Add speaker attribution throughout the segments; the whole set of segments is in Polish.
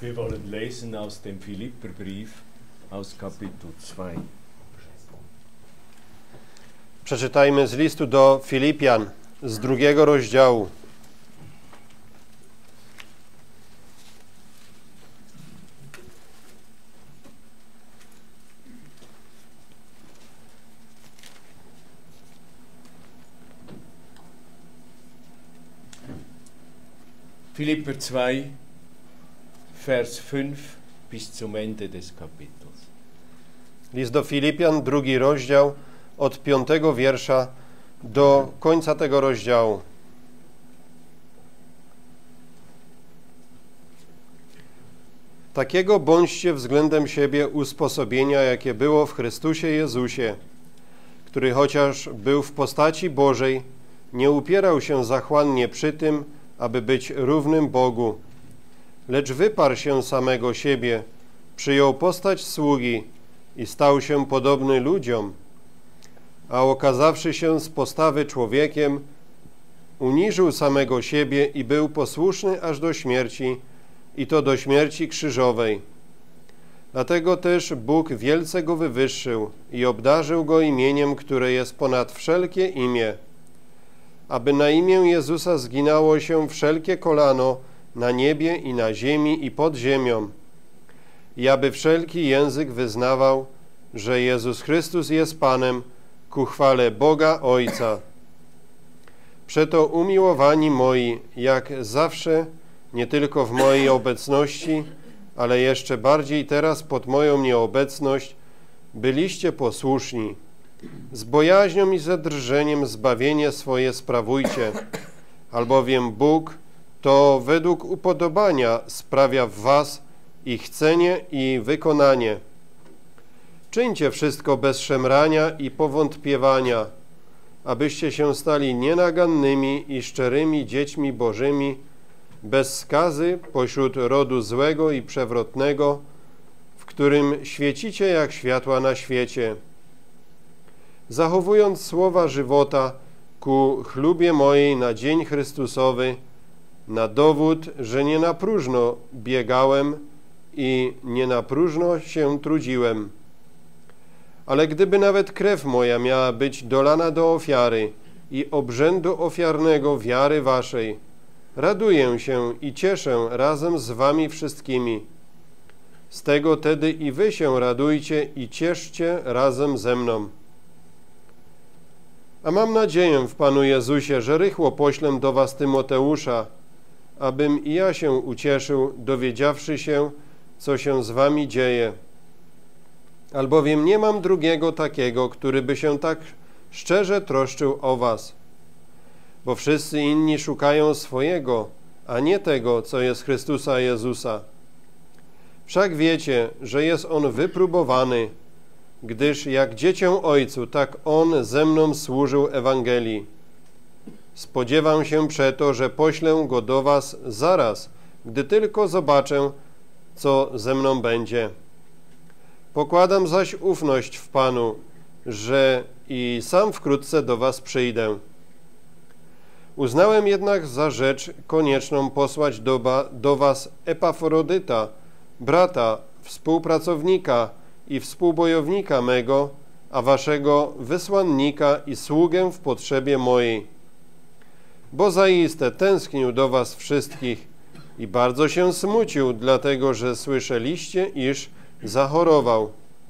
Speaker 1: Wir wollen lesen aus dem Philipperbrief, aus Kapitel 2.
Speaker 2: Przeczytajmy z listu do Filipian z 2 rozdziału.
Speaker 1: Philipper 2, Vers 5 bis zum Ende des Kapitels.
Speaker 2: List do Filipian, 2 rozdział, od 5 wiersza do końca tego rozdziału. Takiego bądźcie względem siebie usposobienia, jakie było w Chrystusie Jezusie, który chociaż był w postaci Bożej, nie upierał się zachłannie przy tym, aby być równym Bogu, lecz wyparł się samego siebie, przyjął postać sługi i stał się podobny ludziom, a okazawszy się z postawy człowiekiem, uniżył samego siebie i był posłuszny aż do śmierci, i to do śmierci krzyżowej. Dlatego też Bóg wielce go wywyższył i obdarzył go imieniem, które jest ponad wszelkie imię, aby na imię Jezusa zginało się wszelkie kolano na niebie i na ziemi i pod ziemią, i aby wszelki język wyznawał, że Jezus Chrystus jest Panem, ku chwale Boga Ojca. Przeto umiłowani moi, jak zawsze, nie tylko w mojej obecności, ale jeszcze bardziej teraz pod moją nieobecność, byliście posłuszni. Z bojaźnią i ze drżeniem zbawienie swoje sprawujcie, albowiem Bóg to według upodobania sprawia w was i chcenie i wykonanie. Czyńcie wszystko bez szemrania i powątpiewania, abyście się stali nienagannymi i szczerymi dziećmi Bożymi, bez skazy pośród rodu złego i przewrotnego, w którym świecicie jak światła na świecie, zachowując słowa żywota ku chlubie mojej na dzień Chrystusowy, na dowód, że nie na próżno biegałem i nie na próżno się trudziłem. Ale gdyby nawet krew moja miała być dolana do ofiary i obrzędu ofiarnego wiary waszej, raduję się i cieszę razem z wami wszystkimi. Z tego tedy i wy się radujcie i cieszcie razem ze mną. A mam nadzieję w Panu Jezusie, że rychło poślę do was Tymoteusza, abym i ja się ucieszył, dowiedziawszy się, co się z wami dzieje. Albowiem nie mam drugiego takiego, który by się tak szczerze troszczył o was. Bo wszyscy inni szukają swojego, a nie tego, co jest Chrystusa Jezusa. Wszak wiecie, że jest On wypróbowany, gdyż jak dziecię Ojcu, tak On ze mną służył Ewangelii. Spodziewam się przeto, że poślę Go do was zaraz, gdy tylko zobaczę, co ze mną będzie. Pokładam zaś ufność w Panu, że i sam wkrótce do was przyjdę. Uznałem jednak za rzecz konieczną posłać do was Epafrodyta, brata, współpracownika i współbojownika mego, a waszego wysłannika i sługę w potrzebie mojej. Bo zaiste tęsknił do was wszystkich i bardzo się smucił, dlatego że słyszeliście, iż zachorował.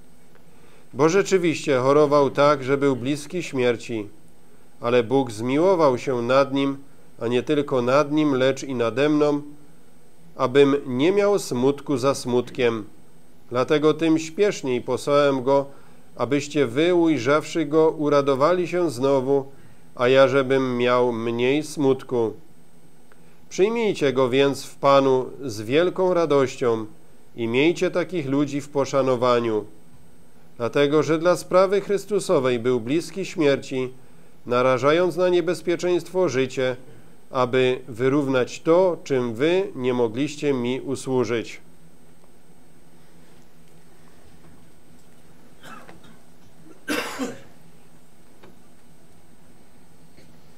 Speaker 2: Bo rzeczywiście chorował tak, że był bliski śmierci, ale Bóg zmiłował się nad nim, a nie tylko nad nim, lecz i nade mną, abym nie miał smutku za smutkiem. Dlatego tym śpieszniej posłałem go, abyście wy, ujrzawszy go, uradowali się znowu, a ja, żebym miał mniej smutku. Przyjmijcie go więc w Panu z wielką radością i miejcie takich ludzi w poszanowaniu. Dlatego, że dla sprawy Chrystusowej był bliski śmierci, narażając na niebezpieczeństwo życie, aby wyrównać to, czym wy nie mogliście mi usłużyć.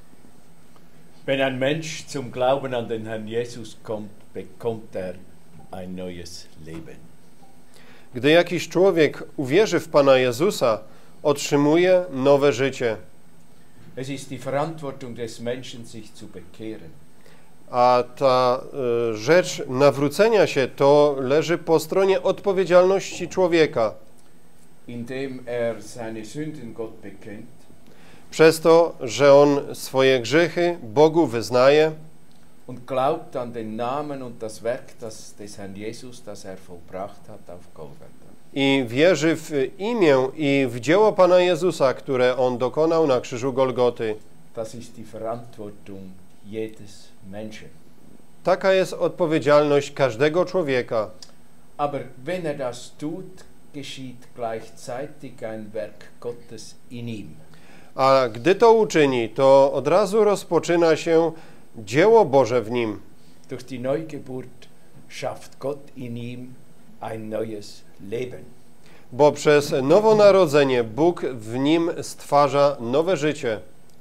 Speaker 1: Wenn ein Mensch zum Glauben an den Herrn Jesus kommt, bekommt er ein neues Leben.
Speaker 2: Gdy jakiś człowiek uwierzy w Pana Jezusa, otrzymuje nowe życie.
Speaker 1: Es ist die Verantwortung des Menschen, sich zu bekehren.
Speaker 2: A ta rzecz nawrócenia się to leży po stronie odpowiedzialności człowieka.
Speaker 1: Indem seine Sünden Gott bekennt.
Speaker 2: Przez to, że on swoje grzechy Bogu wyznaje
Speaker 1: Und glaubt an den Namen und das Werk des Herrn Jesus, das vollbracht hat auf Golgatha.
Speaker 2: i wierzy w imię i w dzieło Pana Jezusa, które on dokonał na krzyżu Golgoty.
Speaker 1: Das ist die Verantwortung jedes Menschen.
Speaker 2: Taka jest odpowiedzialność każdego człowieka.
Speaker 1: Aber wenn das tut, geschieht gleichzeitig ein Werk Gottes in ihm.
Speaker 2: A gdy to uczyni, to od razu rozpoczyna się dzieło Boże w nim.
Speaker 1: Durch die Neugeburt schafft Gott in ihm ein neues Leben.
Speaker 2: Bo przez nowonarodzenie Bóg w nim stwarza nowe życie.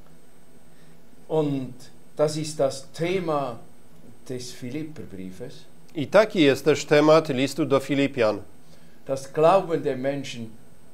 Speaker 1: Und das ist das Thema des Philipperbriefes.
Speaker 2: I taki jest też temat listu do Filipian.
Speaker 1: Das Glauben der Menschen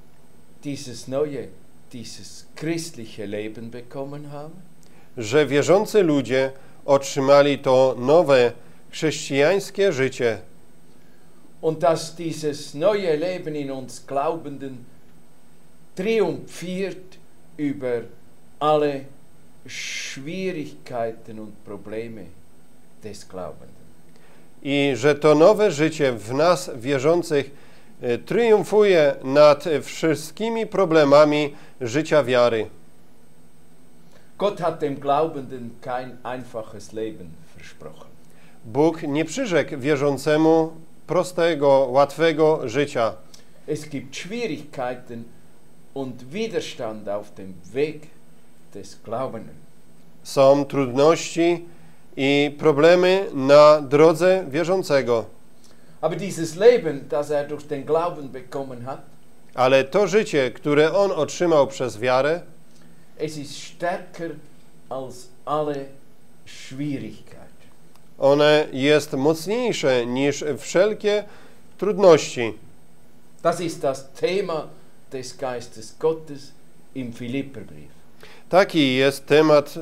Speaker 1: dieses christliche Leben bekommen haben.
Speaker 2: Że wierzący ludzie otrzymali to nowe chrześcijańskie życie.
Speaker 1: Und dass dieses neue Leben in uns Glaubenden triumphiert über alle Schwierigkeiten und Probleme des Glaubenden.
Speaker 2: I że to nowe życie w nas wierzących triumfuje nad wszystkimi problemami życia wiary.
Speaker 1: Gott hat dem Glaubenden kein einfaches Leben versprochen.
Speaker 2: Bóg nie przyrzekł wierzącemu prostego, łatwego życia.
Speaker 1: Es gibt Schwierigkeiten und Widerstand auf dem Weg des Glaubenden.
Speaker 2: Są trudności i problemy na drodze wierzącego.
Speaker 1: Aber dieses Leben, das durch den Glauben bekommen hat,
Speaker 2: Ale to życie, które on otrzymał przez wiarę,
Speaker 1: es ist stärker als alle Schwierigkeiten.
Speaker 2: one jest mocniejsze niż wszelkie trudności.
Speaker 1: Das ist das Thema des Geistes Gottes im Philipperbrief.
Speaker 2: Taki jest temat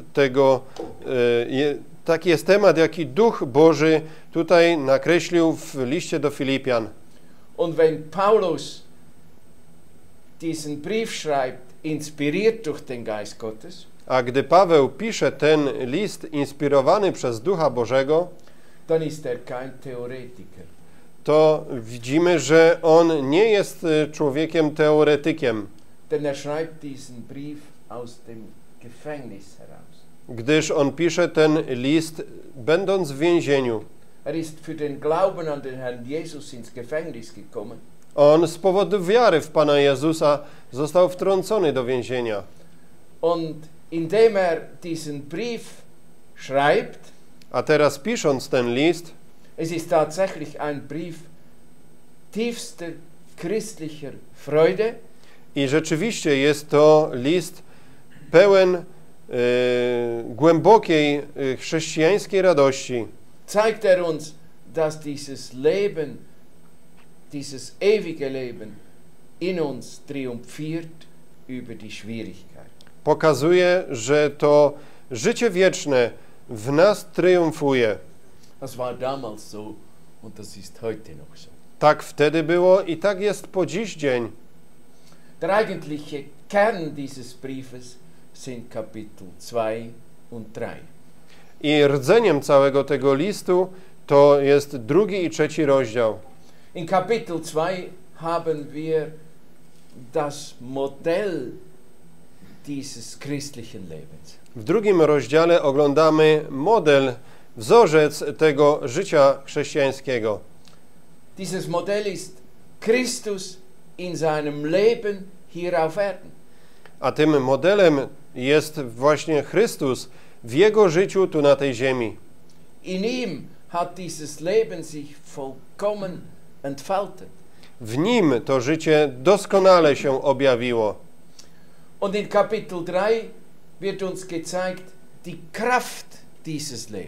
Speaker 2: taki jest temat, jaki Duch Boży tutaj nakreślił w liście do Filipian.
Speaker 1: Und wenn Paulus diesen Brief schreibt, inspiriert durch den Geist Gottes,
Speaker 2: A gdy Paweł pisze ten list inspirowany przez Ducha Bożego,
Speaker 1: dann ist kein Theoretiker.
Speaker 2: to widzimy, że on nie jest człowiekiem teoretykiem,
Speaker 1: Denn schreibt diesen Brief aus dem Gefängnis heraus.
Speaker 2: gdyż on pisze ten list będąc w więzieniu.
Speaker 1: Ist für den Glauben an den Herrn Jesus ins Gefängnis gekommen.
Speaker 2: On z powodu wiary w Pana Jezusa został wtrącony do więzienia.
Speaker 1: Und indem diesen Brief schreibt,
Speaker 2: A teraz pisząc ten list,
Speaker 1: es ist tatsächlich ein Brief tiefster christlicher Freude.
Speaker 2: i rzeczywiście jest to list pełen głębokiej chrześcijańskiej radości.
Speaker 1: Zeigt uns, dass dieses Leben, dieses ewige Leben in uns triumphiert über die Schwierigkeit.
Speaker 2: Pokazuje, że to życie wieczne w nas triumfuje.
Speaker 1: Das war damals so und das ist heute noch so.
Speaker 2: Tak wtedy było i tak jest po dziś dzień.
Speaker 1: Der eigentliche Kern dieses Briefes sind Kapitel 2 und 3.
Speaker 2: I rdzeniem całego tego listu to jest 2. i 3. rozdział.
Speaker 1: In Kapitel 2 haben wir das Modell dieses christlichen Lebens.
Speaker 2: W 2. rozdziale oglądamy model, wzorzec tego życia chrześcijańskiego.
Speaker 1: Dieses Modell ist Christus in seinem Leben hier auf Erden.
Speaker 2: A tym modelem jest właśnie Chrystus w Jego życiu tu na tej ziemi.
Speaker 1: In ihm hat dieses Leben sich vollkommen entfaltet.
Speaker 2: W Nim to życie doskonale się objawiło.
Speaker 1: Und in Kapitel 3 wird uns gezeigt die Kraft dieses Lebens.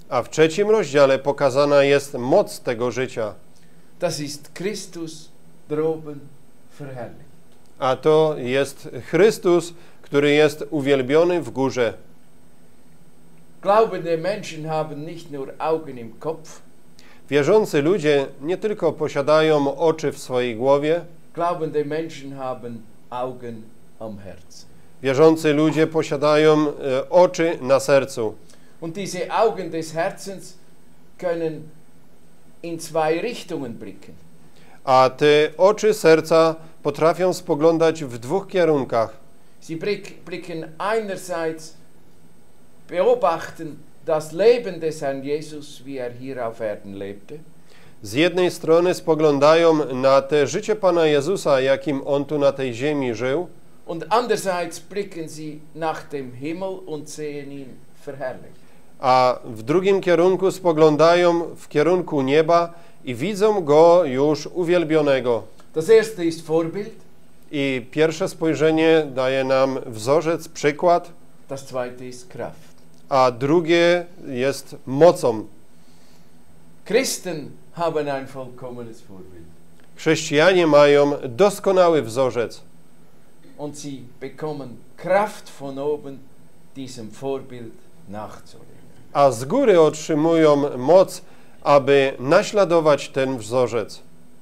Speaker 2: A w 3 rozdziale pokazana jest moc tego życia.
Speaker 1: Das ist Christus droben verherrlicht.
Speaker 2: A to jest Chrystus, który jest uwielbiony w górze.
Speaker 1: Glaubende Menschen haben nicht nur Augen im Kopf.
Speaker 2: Wierzący ludzie nie tylko posiadają oczy w swojej głowie,
Speaker 1: Glaubende Menschen haben Augen am Herzen.
Speaker 2: wierzący ludzie posiadają oczy na sercu.
Speaker 1: Und diese Augen des Herzens können in zwei Richtungen blicken.
Speaker 2: A te oczy serca potrafią spoglądać w 2 kierunkach.
Speaker 1: Sie blicken einerseits, beobachten das Leben des Herrn Jesus, wie er hier auf Erden lebte.
Speaker 2: Z jednej strony spoglądają na te życie Pana Jezusa, jakim On tu na tej ziemi żył,
Speaker 1: Und andererseits blicken sie nach dem Himmel und sehen ihn verherrlicht.
Speaker 2: a w drugim kierunku spoglądają w kierunku nieba i widzą Go już uwielbionego.
Speaker 1: Das erste ist Vorbild,
Speaker 2: I pierwsze spojrzenie daje nam wzorzec, przykład,
Speaker 1: das zweite ist Kraft.
Speaker 2: a drugie jest mocą.
Speaker 1: Christen haben ein vollkommenes Vorbild.
Speaker 2: Chrześcijanie mają doskonały wzorzec.
Speaker 1: Und sie bekommen Kraft von oben, diesem Vorbild nachzuleben.
Speaker 2: A z góry otrzymują moc, aby naśladować ten wzorzec.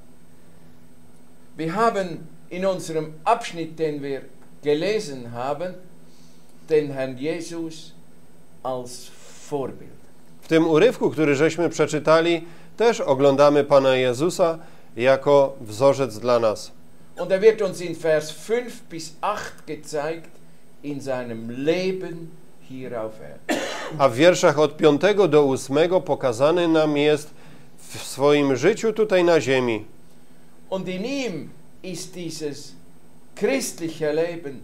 Speaker 1: Wir haben in unserem Abschnitt, den wir gelesen haben, den Herrn Jesus als Vorbild.
Speaker 2: W tym urywku, który żeśmy przeczytali, też oglądamy Pana Jezusa jako wzorzec dla nas.
Speaker 1: Und er wird uns in Vers 5 bis 8 gezeigt in seinem Leben hier auf Erden.
Speaker 2: A w wierszach od 5 do 8 pokazany nam jest w swoim życiu tutaj na ziemi.
Speaker 1: Und in ihm ist dieses christliche Leben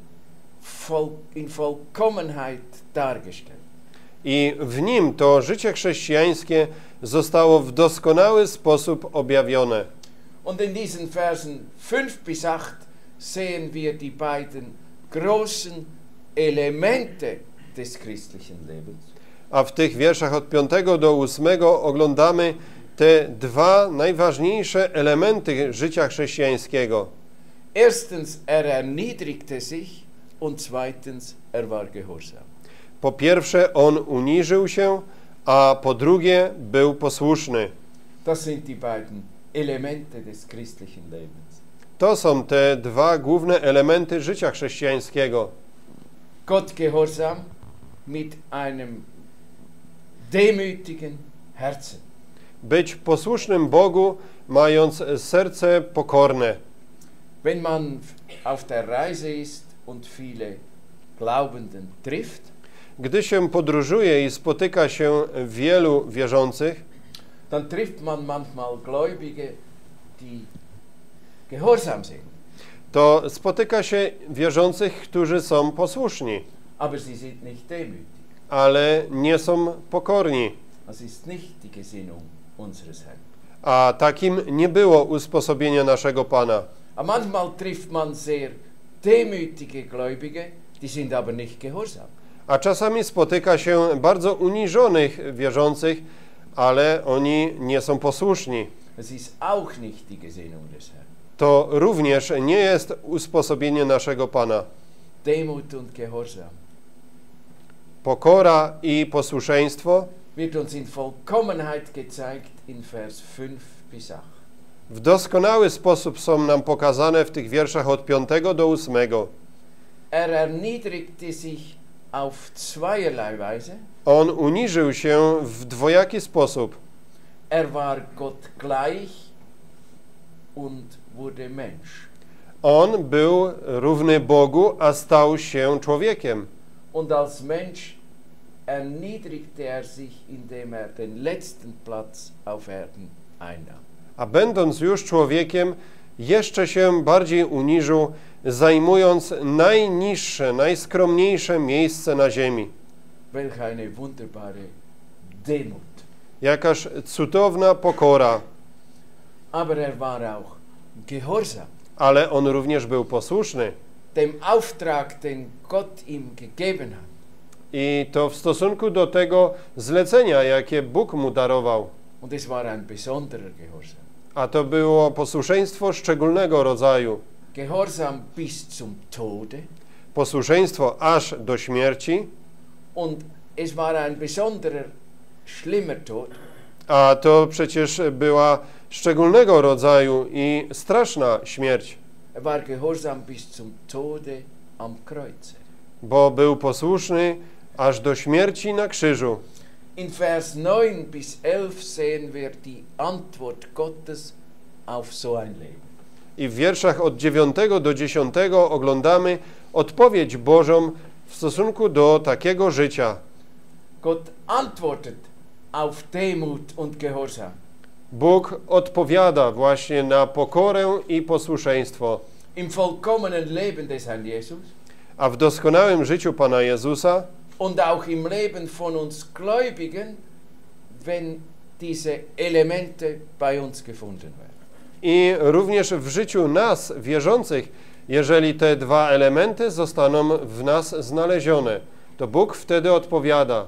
Speaker 1: in Vollkommenheit dargestellt.
Speaker 2: I w nim to życie chrześcijańskie zostało w doskonały sposób objawione.
Speaker 1: Und in diesen Versen 5 bis 8 sehen wir die beiden großen Elemente des christlichen Lebens.
Speaker 2: A w tych wierszach od 5 do 8 oglądamy te 2 najważniejsze elementy życia chrześcijańskiego.
Speaker 1: Erstens, er erniedrigte sich und zweitens, er war gehorsam.
Speaker 2: Po pierwsze, on uniżył się, a po drugie, był posłuszny.
Speaker 1: Das sind die beiden Elemente des christlichen Lebens.
Speaker 2: To są te 2 główne elementy życia chrześcijańskiego.
Speaker 1: Gott gehorsam mit einem demütigen Herzen.
Speaker 2: Być posłusznym Bogu, mając serce pokorne.
Speaker 1: Wenn man auf der Reise ist und viele Glaubenden trifft,
Speaker 2: Gdy się podróżuje i spotyka się wielu wierzących,
Speaker 1: dann trifft man manchmal Gläubige, die gehorsam sind.
Speaker 2: to spotyka się wierzących, którzy są posłuszni,
Speaker 1: Aber sie sind nicht demütig.
Speaker 2: ale nie są pokorni.
Speaker 1: Das ist nicht die Gesinnung unseres Herrn.
Speaker 2: A takim nie było usposobienia naszego Pana.
Speaker 1: Aber manchmal trifft man sehr demütige Gläubige, die sind aber nicht gehorsam.
Speaker 2: A czasami spotyka się bardzo uniżonych wierzących, ale oni nie są posłuszni.
Speaker 1: Es ist auch nicht die Gesinnung des Herrn.
Speaker 2: To również nie jest usposobienie naszego Pana.
Speaker 1: Demut und Gehorsam
Speaker 2: Pokora i posłuszeństwo
Speaker 1: wird uns in Vollkommenheit gezeigt in Vers 5 bis 8.
Speaker 2: w doskonały sposób są nam pokazane w tych wierszach od 5 do 8.
Speaker 1: Er erniedrigte sich auf zweierlei Weise.
Speaker 2: On uniżył się w dwojaki sposób.
Speaker 1: Er war Gott gleich und wurde Mensch.
Speaker 2: On był równy Bogu, a stał się człowiekiem.
Speaker 1: Und als Mensch erniedrigte er sich, indem er den letzten Platz auf Erden einnahm.
Speaker 2: A będąc już człowiekiem, jeszcze się bardziej uniżył, zajmując najniższe, najskromniejsze miejsce na ziemi.
Speaker 1: Welch eine wunderbare Demut.
Speaker 2: Jakaż cudowna pokora,
Speaker 1: Aber er war auch gehorsam.
Speaker 2: ale on również był posłuszny.
Speaker 1: Dem Auftrag, den Gott ihm gegeben hat.
Speaker 2: I to w stosunku do tego zlecenia, jakie Bóg mu darował.
Speaker 1: Und es war ein besonderer Gehorsam.
Speaker 2: A to było posłuszeństwo szczególnego rodzaju.
Speaker 1: Gehorsam bis zum Tode.
Speaker 2: Posłuszeństwo aż do śmierci.
Speaker 1: Und es war ein besonderer, schlimmer Tod.
Speaker 2: A to przecież była szczególnego rodzaju i straszna śmierć.
Speaker 1: Er war gehorsam bis zum Tode am Kreuze.
Speaker 2: Bo był posłuszny aż do śmierci na krzyżu.
Speaker 1: In Vers 9 bis 11 sehen wir die Antwort Gottes auf so ein Leben.
Speaker 2: I w wierszach od 9 do 10 oglądamy odpowiedź Bożą w stosunku do takiego życia.
Speaker 1: Gott antwortet auf Demut und Gehorsam.
Speaker 2: Bóg odpowiada właśnie na pokorę i posłuszeństwo.
Speaker 1: Im vollkommenen Leben des Herrn Jesus
Speaker 2: A w doskonałym życiu Pana Jezusa
Speaker 1: und auch im Leben von uns Gläubigen, wenn diese Elemente bei uns gefunden werden.
Speaker 2: i również w życiu nas, wierzących, jeżeli te dwa elementy zostaną w nas znalezione, to Bóg wtedy odpowiada.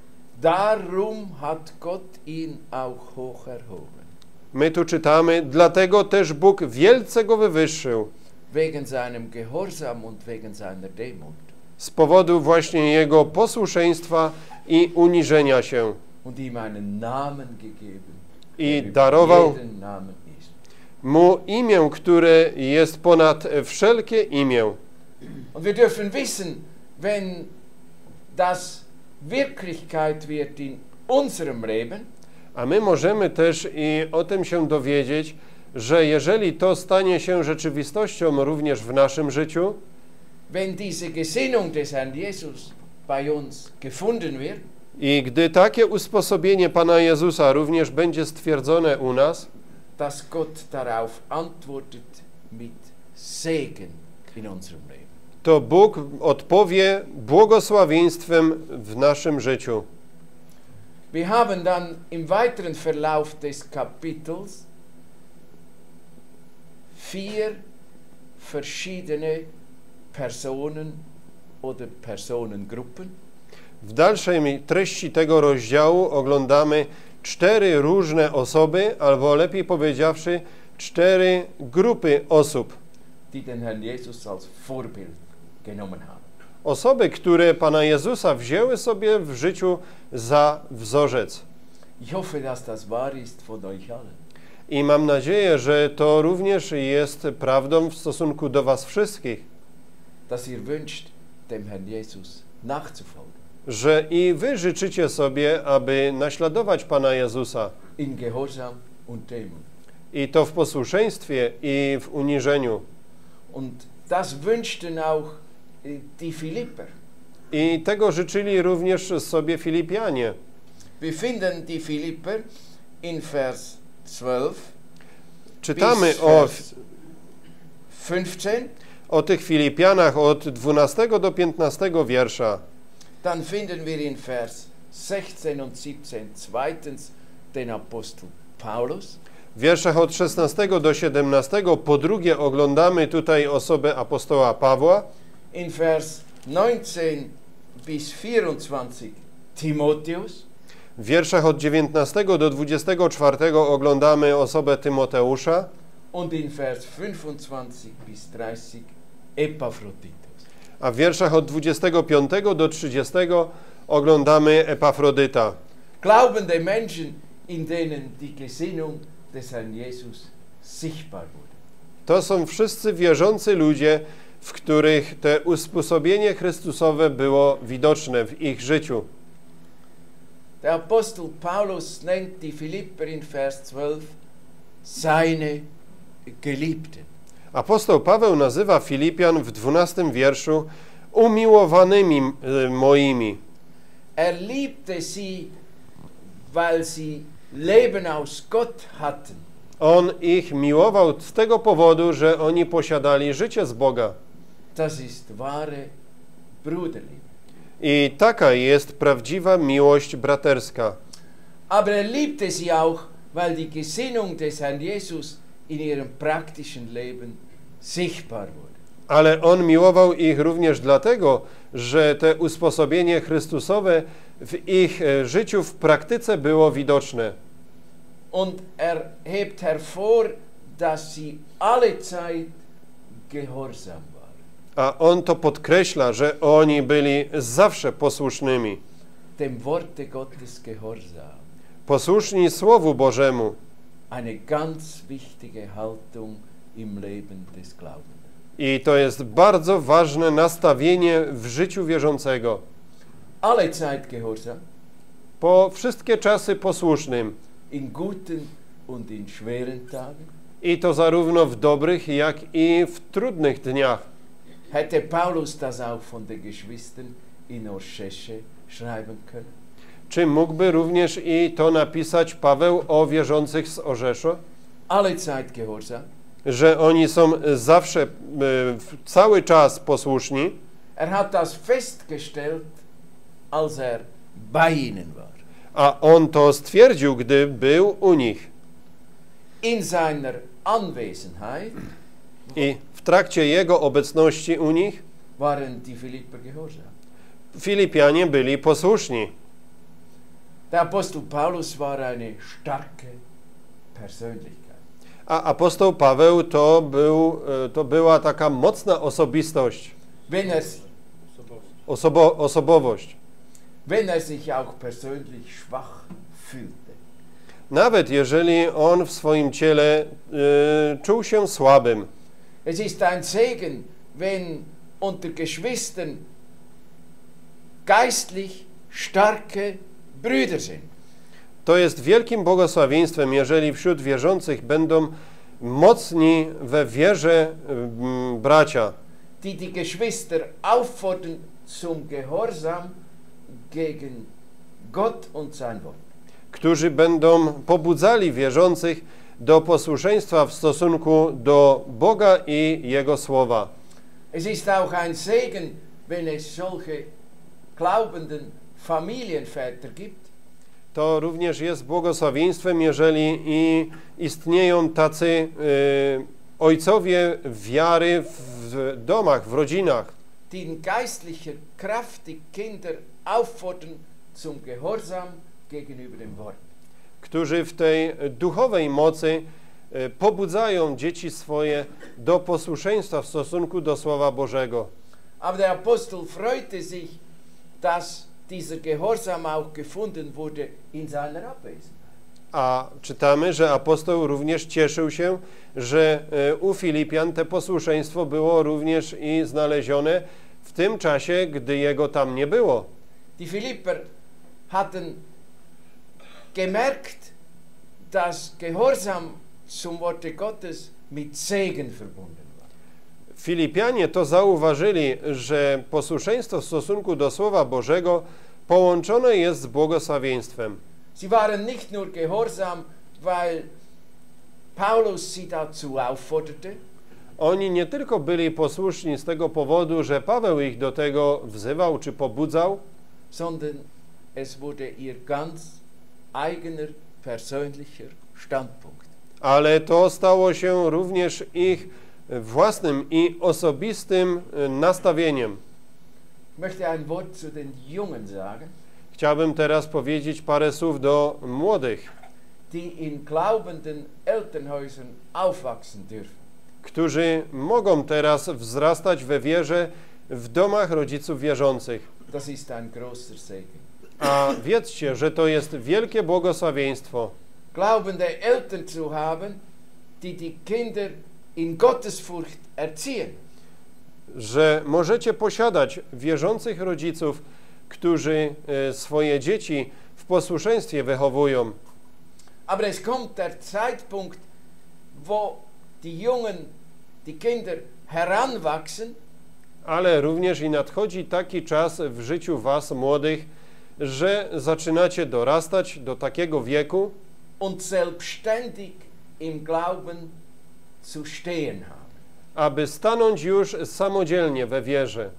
Speaker 1: Darum hat Gott ihn auch hoch erhoben.
Speaker 2: My tu czytamy, dlatego też Bóg wielce go wywyższył,
Speaker 1: Wegen seinem Gehorsam und wegen seiner Demut.
Speaker 2: z powodu właśnie jego posłuszeństwa i uniżenia się.
Speaker 1: Und ihm einen Namen gegeben,
Speaker 2: I
Speaker 1: der über
Speaker 2: darował
Speaker 1: jeden Namen ist.
Speaker 2: mu imię, które jest ponad wszelkie imię.
Speaker 1: Und wir dürfen wissen, wenn das Wirklichkeit wird in unserem Leben,
Speaker 2: A my możemy też i o tym się dowiedzieć, że jeżeli to stanie się rzeczywistością również w naszym życiu,
Speaker 1: wenn diese Gesinnung des Herrn Jesus bei uns gefunden wird,
Speaker 2: i gdy takie usposobienie Pana Jezusa również będzie stwierdzone u nas,
Speaker 1: dass Gott darauf antwortet mit Segen in unserem Leben.
Speaker 2: to Bóg odpowie błogosławieństwem w naszym życiu.
Speaker 1: Wir haben dann im weiteren Verlauf des Kapitels 4 verschiedene Personen oder Personengruppen.
Speaker 2: W dalszej treści tego rozdziału oglądamy 4 różne osoby, albo lepiej powiedziawszy 4 grupy osób.
Speaker 1: Die den Herrn Jesus als Vorbild genommen haben.
Speaker 2: Osoby, które Pana Jezusa wzięły sobie w życiu za wzorzec.
Speaker 1: Ich hoffe, dass das wahr ist von euch allen.
Speaker 2: I mam nadzieję, że to również jest prawdą w stosunku do was wszystkich,
Speaker 1: Dass ihr wünscht, dem Herrn Jesus nachzufolgen.
Speaker 2: że i wy życzycie sobie, aby naśladować Pana Jezusa.
Speaker 1: In Gehorsam und Demut.
Speaker 2: I to w posłuszeństwie i w uniżeniu.
Speaker 1: Und das wünschten auch die Philipper.
Speaker 2: I tego życzyli również sobie Filipianie.
Speaker 1: Wir finden die Philipper in Vers 12
Speaker 2: Czytamy
Speaker 1: bis
Speaker 2: o,
Speaker 1: Vers 15.
Speaker 2: o tych Filipianach od 12 do 15 wiersza.
Speaker 1: Dann finden wir in Vers 16 und 17 zweitens den Apostel Paulus.
Speaker 2: W wierszach od 16 do 17 po drugie oglądamy tutaj osobę apostoła Pawła.
Speaker 1: In Vers 19 bis 24 Timotheus.
Speaker 2: W wierszach od 19 do 24 oglądamy osobę Tymoteusza.
Speaker 1: Und in Vers 25 bis 30 Epaphroditus.
Speaker 2: A w wierszach od 25 do 30 oglądamy Epafrodyta.
Speaker 1: Glaubende Menschen, in denen die Gesinnung des Herrn Jesus sichtbar wurde.
Speaker 2: To są wszyscy wierzący ludzie, w których te usposobienie Chrystusowe było widoczne w ich życiu.
Speaker 1: Der Apostel Paulus nennt die Philipper in Vers 12 seine Geliebten.
Speaker 2: Apostoł Paweł nazywa Filipian w 12 wierszu umiłowanymi moimi.
Speaker 1: Er liebte sie, weil sie Leben aus Gott hatten.
Speaker 2: On ich miłował z tego powodu, że oni posiadali życie z Boga.
Speaker 1: Das ist wahre Bruderliebe.
Speaker 2: I taka jest prawdziwa miłość braterska.
Speaker 1: Aber er liebte sie auch, weil die Gesinnung des Herrn Jesus in ihrem praktischen Leben sichtbar wurde.
Speaker 2: Ale On miłował ich również dlatego, że te usposobienie Chrystusowe w ich życiu w praktyce było widoczne.
Speaker 1: Und hebt hervor, dass sie alle Zeit gehorsam waren.
Speaker 2: A On to podkreśla, że oni byli zawsze posłusznymi.
Speaker 1: Dem Worte Gottes gehorsam.
Speaker 2: Posłuszni Słowu Bożemu.
Speaker 1: Eine ganz wichtige Haltung im Leben des Glaubens.
Speaker 2: I to jest bardzo ważne nastawienie w życiu wierzącego.
Speaker 1: Alle Zeit gehorsam.
Speaker 2: Po wszystkie czasy posłusznym.
Speaker 1: In guten und in schweren Tagen.
Speaker 2: I to zarówno w dobrych, jak i w trudnych dniach.
Speaker 1: Hätte Paulus das auch von den Geschwistern in Orszesche schreiben können?
Speaker 2: Czy mógłby również i to napisać Paweł o wierzących z Orzeszo?
Speaker 1: Alle Zeit gehorsam.
Speaker 2: Że oni są zawsze, cały czas posłuszni.
Speaker 1: Hat das festgestellt, als bei ihnen war.
Speaker 2: A on to stwierdził, gdy był u nich.
Speaker 1: In seiner Anwesenheit
Speaker 2: I w trakcie jego obecności u nich
Speaker 1: waren die Philipper gehorsam.
Speaker 2: Filipianie byli posłuszni.
Speaker 1: Der Apostel Paulus war eine starke Persönlichkeit.
Speaker 2: A apostoł Paweł to była taka mocna osobistość. Osobowość.
Speaker 1: Wenn sich auch persönlich schwach fühlte.
Speaker 2: Nawet jeżeli on w swoim ciele czuł się słabym.
Speaker 1: Es ist ein Segen, wenn unter Geschwistern geistlich starke Brüder sind.
Speaker 2: To jest wielkim błogosławieństwem, jeżeli wśród wierzących będą mocni we wierze bracia.
Speaker 1: Die Geschwister auffordern zum Gehorsam gegen Gott und sein Wort.
Speaker 2: Którzy będą pobudzali wierzących do posłuszeństwa w stosunku do Boga i Jego Słowa.
Speaker 1: Es ist auch ein Segen, wenn es solche glaubenden Familienväter gibt.
Speaker 2: To również jest błogosławieństwem, jeżeli istnieją tacy ojcowie wiary w domach, w rodzinach,
Speaker 1: die in geistlicher Kraft die Kinder auffordern zum Gehorsam gegenüber dem Wort.
Speaker 2: Którzy w tej duchowej mocy pobudzają dzieci swoje do posłuszeństwa w stosunku do Słowa Bożego.
Speaker 1: Aber der Apostel freute sich, dass dieser Gehorsam auch gefunden wurde in seiner Abwesenheit.
Speaker 2: A czytamy, że apostoł również cieszył się, że u Filipian te posłuszeństwo było również i znalezione w tym czasie, gdy jego tam nie było.
Speaker 1: Die Philipper hatten gemerkt, dass Gehorsam zum Worte Gottes mit Segen verbunden war.
Speaker 2: Filipianie to zauważyli, że posłuszeństwo w stosunku do Słowa Bożego połączone jest z błogosławieństwem.
Speaker 1: Sie waren nicht nur gehorsam, weil Paulus sie dazu aufforderte.
Speaker 2: Oni nie tylko byli posłuszni z tego powodu, że Paweł ich do tego wzywał czy pobudzał,
Speaker 1: sondern es wurde ihr ganz eigener persönlicher Standpunkt.
Speaker 2: ale to stało się również ich własnym i osobistym nastawieniem.
Speaker 1: Ich möchte ein Wort zu den Jungen sagen,
Speaker 2: Chciałbym teraz powiedzieć parę słów do młodych,
Speaker 1: die in glaubenden Elternhäusern aufwachsen dürfen.
Speaker 2: którzy mogą teraz wzrastać we wierze w domach rodziców wierzących.
Speaker 1: Das ist ein großer Segen.
Speaker 2: A wiedzcie, że to jest wielkie błogosławieństwo.
Speaker 1: Glaubende Eltern zu haben, die Kinder in Gottesfurcht erziehen.
Speaker 2: Że możecie posiadać wierzących rodziców, którzy swoje dzieci w posłuszeństwie wychowują.
Speaker 1: Aber es kommt der Zeitpunkt, wo die Kinder heranwachsen.
Speaker 2: Ale również i nadchodzi taki czas w życiu was, młodych, że zaczynacie dorastać do takiego wieku
Speaker 1: Und selbstständig im Glauben zu stehen haben.
Speaker 2: aby stanąć już samodzielnie we wierze.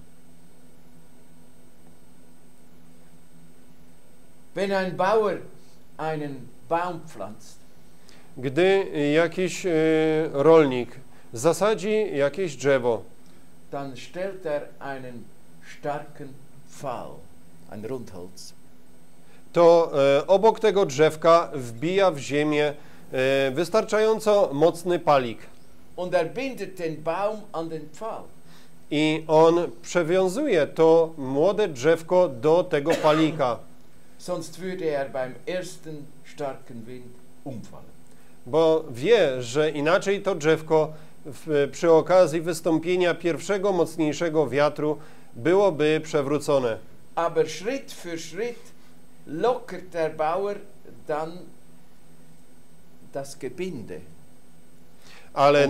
Speaker 1: Wenn ein Bauer einen Baum pflanzt,
Speaker 2: Gdy jakiś rolnik zasadzi jakieś drzewo,
Speaker 1: dann stellt einen starken Pfahl, ein Rundholz.
Speaker 2: To obok tego drzewka wbija w ziemię wystarczająco mocny palik.
Speaker 1: Und bindet den Baum an den Pfahl.
Speaker 2: I on przewiązuje to młode drzewko do tego palika.
Speaker 1: Sonst würde beim ersten starken Wind umfallen.
Speaker 2: Bo wie, że inaczej to drzewko przy okazji wystąpienia pierwszego mocniejszego wiatru byłoby przewrócone.
Speaker 1: Aber Schritt für Schritt lockert der Bauer dann das Gebinde.
Speaker 2: Ale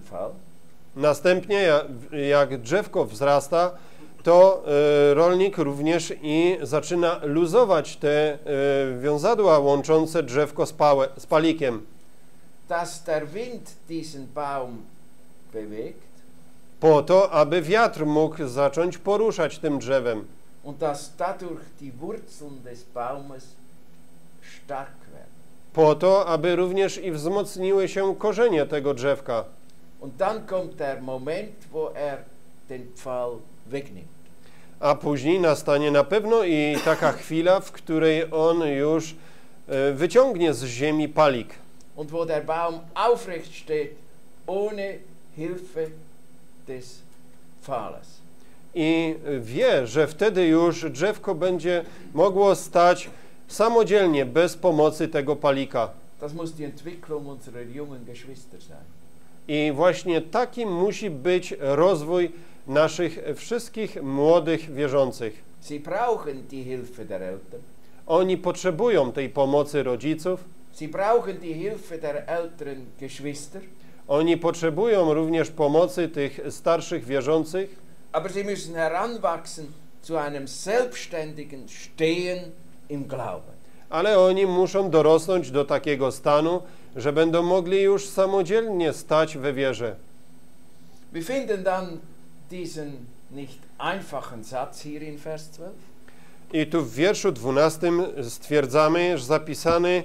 Speaker 2: następnie, jak drzewko wzrasta, to rolnik również i zaczyna luzować te wiązadła łączące drzewko z palikiem.
Speaker 1: Dass der Wind diesen Baum bewegt.
Speaker 2: Po to, aby wiatr mógł zacząć poruszać tym drzewem.
Speaker 1: Und dass dadurch die Wurzeln des Baumes stark werden.
Speaker 2: Po to, aby również i wzmocniły się korzenie tego drzewka.
Speaker 1: Und dann kommt der Moment, wo den Pfahl wegnimmt.
Speaker 2: A później nastanie na pewno i taka chwila, w której on już wyciągnie z ziemi palik.
Speaker 1: Und wo der Baum aufrecht steht, ohne Hilfe des Pfahles.
Speaker 2: I wie, że wtedy już drzewko będzie mogło stać samodzielnie, bez pomocy tego palika.
Speaker 1: Das muss die Entwicklung unserer jungen Geschwister sein.
Speaker 2: I właśnie taki musi być rozwój naszych wszystkich młodych wierzących.
Speaker 1: Sie brauchen die Hilfe der Eltern.
Speaker 2: Oni potrzebują tej pomocy rodziców.
Speaker 1: Sie brauchen die Hilfe der älteren Geschwister.
Speaker 2: Oni potrzebują również pomocy tych starszych wierzących.
Speaker 1: Aber sie müssen heranwachsen zu einem selbstständigen Stehen im Glauben.
Speaker 2: Ale oni muszą dorosnąć do takiego stanu, że będą mogli już samodzielnie stać we wierze.
Speaker 1: Wir finden dann diesen nicht einfachen Satz hier in Vers 12.
Speaker 2: I tu w wierszu 12 stwierdzamy, że zapisany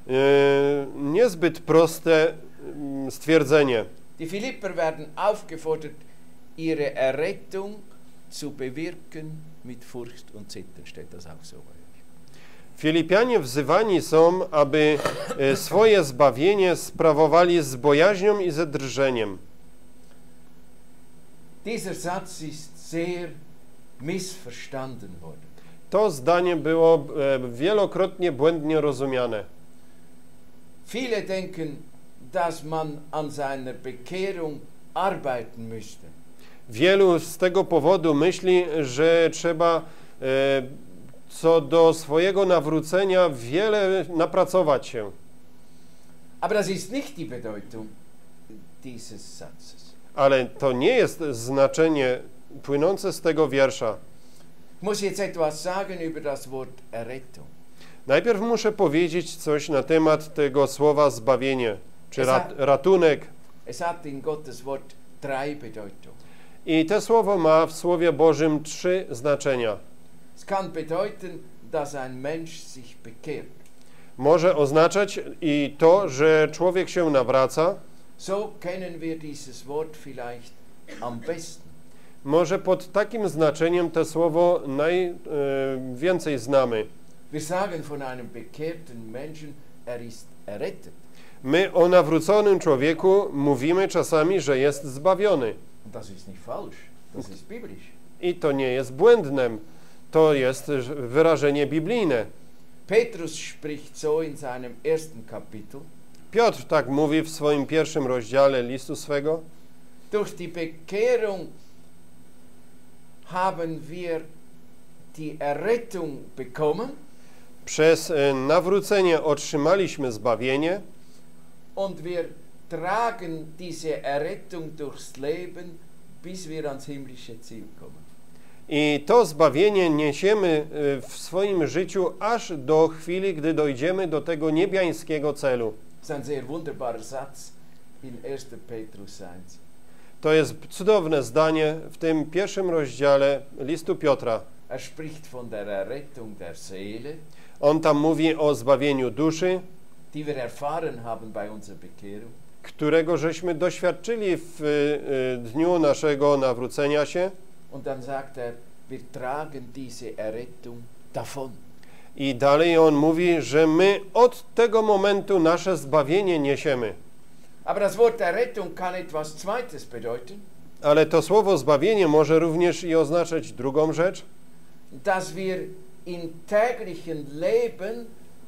Speaker 2: niezbyt proste stwierdzenie.
Speaker 1: Die Philipper werden aufgefordert, ihre Errettung zu bewirken mit Furcht und Zittern. Steht das auch so?
Speaker 2: Filipianie wzywani są, aby swoje zbawienie sprawowali z bojaźnią i ze drżeniem.
Speaker 1: Dieser Satz ist sehr missverstanden worden.
Speaker 2: To zdanie było wielokrotnie błędnie rozumiane.
Speaker 1: Viele denken, dass man an seiner Bekehrung arbeiten müsste.
Speaker 2: Wielu z tego powodu myśli, że trzeba co do swojego nawrócenia wiele napracować się.
Speaker 1: Aber das ist nicht die Bedeutung dieses Satzes.
Speaker 2: Ale to nie jest znaczenie płynące z tego wiersza.
Speaker 1: Ich muss jetzt etwas sagen über das Wort Errettung.
Speaker 2: Najpierw muszę powiedzieć coś na temat tego słowa zbawienie, czy ratunek.
Speaker 1: Es hat in Gottes Wort drei Bedeutungen.
Speaker 2: I to słowo ma w Słowie Bożym 3 znaczenia.
Speaker 1: Es kann bedeuten, dass ein Mensch sich bekehrt.
Speaker 2: Może oznaczać i to, że człowiek się nawraca.
Speaker 1: So kennen wir dieses Wort vielleicht am besten.
Speaker 2: Może pod takim znaczeniem to słowo najwięcej znamy.
Speaker 1: Wir sagen von einem bekehrten Menschen, ist errettet.
Speaker 2: My o nawróconym człowieku mówimy czasami, że jest zbawiony.
Speaker 1: Das ist nicht falsch, das ist biblisch.
Speaker 2: I to nie jest błędem. To jest wyrażenie biblijne.
Speaker 1: Petrus spricht so in seinem ersten Kapitel.
Speaker 2: Piotr tak mówi w swoim pierwszym rozdziale listu swego.
Speaker 1: Durch die Bekehrung haben wir die Errettung bekommen.
Speaker 2: Przez nawrócenie otrzymaliśmy zbawienie.
Speaker 1: Und wir tragen diese Errettung durchs Leben, bis wir ans himmlische Ziel kommen.
Speaker 2: I to zbawienie niesiemy w swoim życiu aż do chwili, gdy dojdziemy do tego niebiańskiego celu.
Speaker 1: Das ist ein sehr wunderbarer Satz in 1. Petrus 1.
Speaker 2: To jest cudowne zdanie w tym pierwszym rozdziale listu Piotra.
Speaker 1: Er spricht von der Errettung der Seele.
Speaker 2: On tam mówi o zbawieniu duszy,
Speaker 1: die wir erfahren haben bei unserer Bekehrung.
Speaker 2: którego żeśmy doświadczyli w dniu naszego nawrócenia się.
Speaker 1: Und dann sagt wir tragen diese Errettung davon.
Speaker 2: I dalej on mówi, że my od tego momentu nasze zbawienie niesiemy.
Speaker 1: Aber das Wort Errettung kann etwas Zweites bedeuten.
Speaker 2: Ale to słowo zbawienie może również i oznaczać drugą rzecz.
Speaker 1: Dass wir im täglichen Leben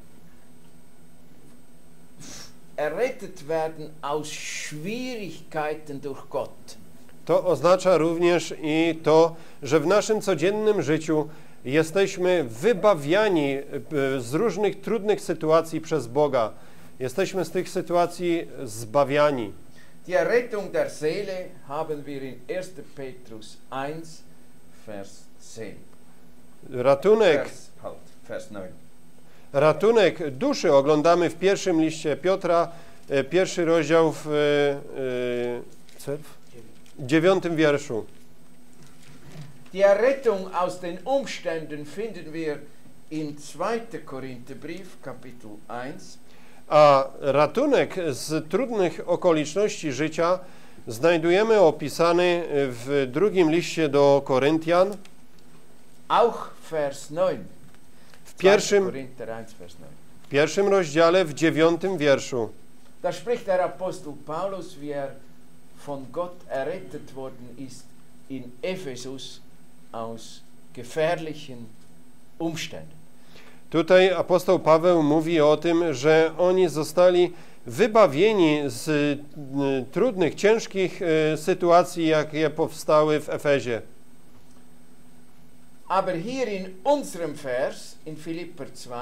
Speaker 1: errettet werden aus Schwierigkeiten durch Gott.
Speaker 2: To oznacza również i to, że w naszym codziennym życiu jesteśmy wybawiani z różnych trudnych sytuacji przez Boga. Jesteśmy z tych sytuacji zbawiani.
Speaker 1: Die Errettung der Seele haben wir in 1. Petrus 1, Vers 10. Vers 9.
Speaker 2: Ratunek duszy oglądamy w pierwszym liście Piotra, pierwszy rozdział w 9 wierszu.
Speaker 1: Die Errettung aus den Umständen finden wir in 2. Korintherbrief, Kapitel 1.
Speaker 2: A ratunek z trudnych okoliczności życia znajdujemy opisany w drugim liście do Koryntian.
Speaker 1: Auch Vers 9.
Speaker 2: W pierwszym rozdziale, w 9 wierszu.
Speaker 1: Da spricht der Apostel Paulus, wie von Gott errettet worden ist in Ephesus aus gefährlichen Umständen.
Speaker 2: Tutaj apostoł Paweł mówi o tym, że oni zostali wybawieni z trudnych, ciężkich sytuacji, jakie powstały w Efezie.
Speaker 1: Aber hier in unserem Vers, in Philipper 2,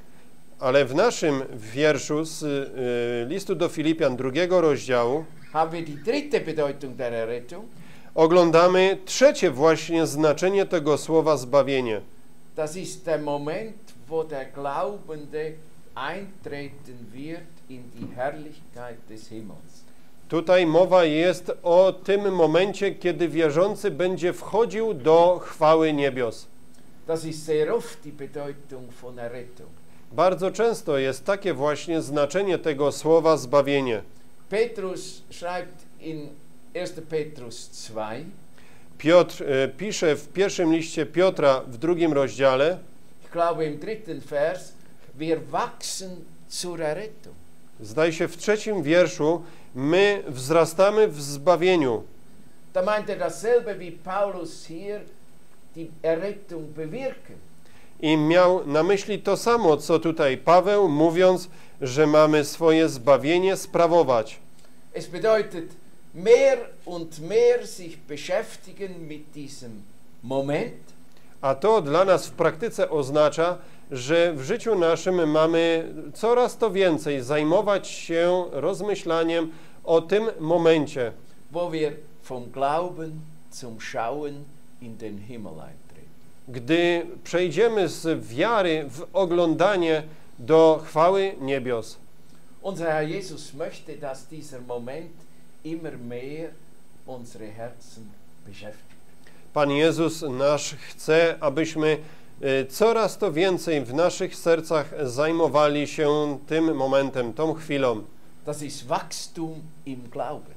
Speaker 2: ale w naszym wierszu z listu do Filipian 2 rozdziału
Speaker 1: haben wir die dritte Bedeutung der Errettung.
Speaker 2: Oglądamy trzecie właśnie znaczenie tego słowa zbawienie.
Speaker 1: Das ist der Moment, wo der Glaubende eintreten wird in die Herrlichkeit des Himmels.
Speaker 2: Tutaj mowa jest o tym momencie, kiedy wierzący będzie wchodził do chwały niebios.
Speaker 1: Das ist sehr oft die Bedeutung von Errettung.
Speaker 2: Bardzo często jest takie właśnie znaczenie tego słowa zbawienie.
Speaker 1: Petrus schreibt in 1. Petrus 2.
Speaker 2: Piotr pisze w pierwszym liście Piotra w 2 rozdziale.
Speaker 1: Ich glaube im 3. Vers, wir wachsen zur Errettung.
Speaker 2: Zdaje się w 3 wierszu, my wzrastamy w zbawieniu.
Speaker 1: Da meint dasselbe wie Paulus hier die Errettung bewirken.
Speaker 2: I miał na myśli to samo, co tutaj Paweł, mówiąc, że mamy swoje zbawienie sprawować.
Speaker 1: Es bedeutet mehr und mehr sich beschäftigen mit diesem Moment.
Speaker 2: A to dla nas w praktyce oznacza, że w życiu naszym mamy coraz to więcej zajmować się rozmyślaniem o tym momencie,
Speaker 1: wo wir vom Glauben zum Schauen in den Himmel eintreten.
Speaker 2: Gdy przejdziemy z wiary w oglądanie do chwały niebios.
Speaker 1: Unser Herr Jesus möchte, dass dieser Moment immer mehr unsere Herzen beschäftigt.
Speaker 2: Pan Jezus nasz chce, abyśmy coraz to więcej w naszych sercach zajmowali się tym momentem, tą chwilą.
Speaker 1: Das ist Wachstum im Glauben.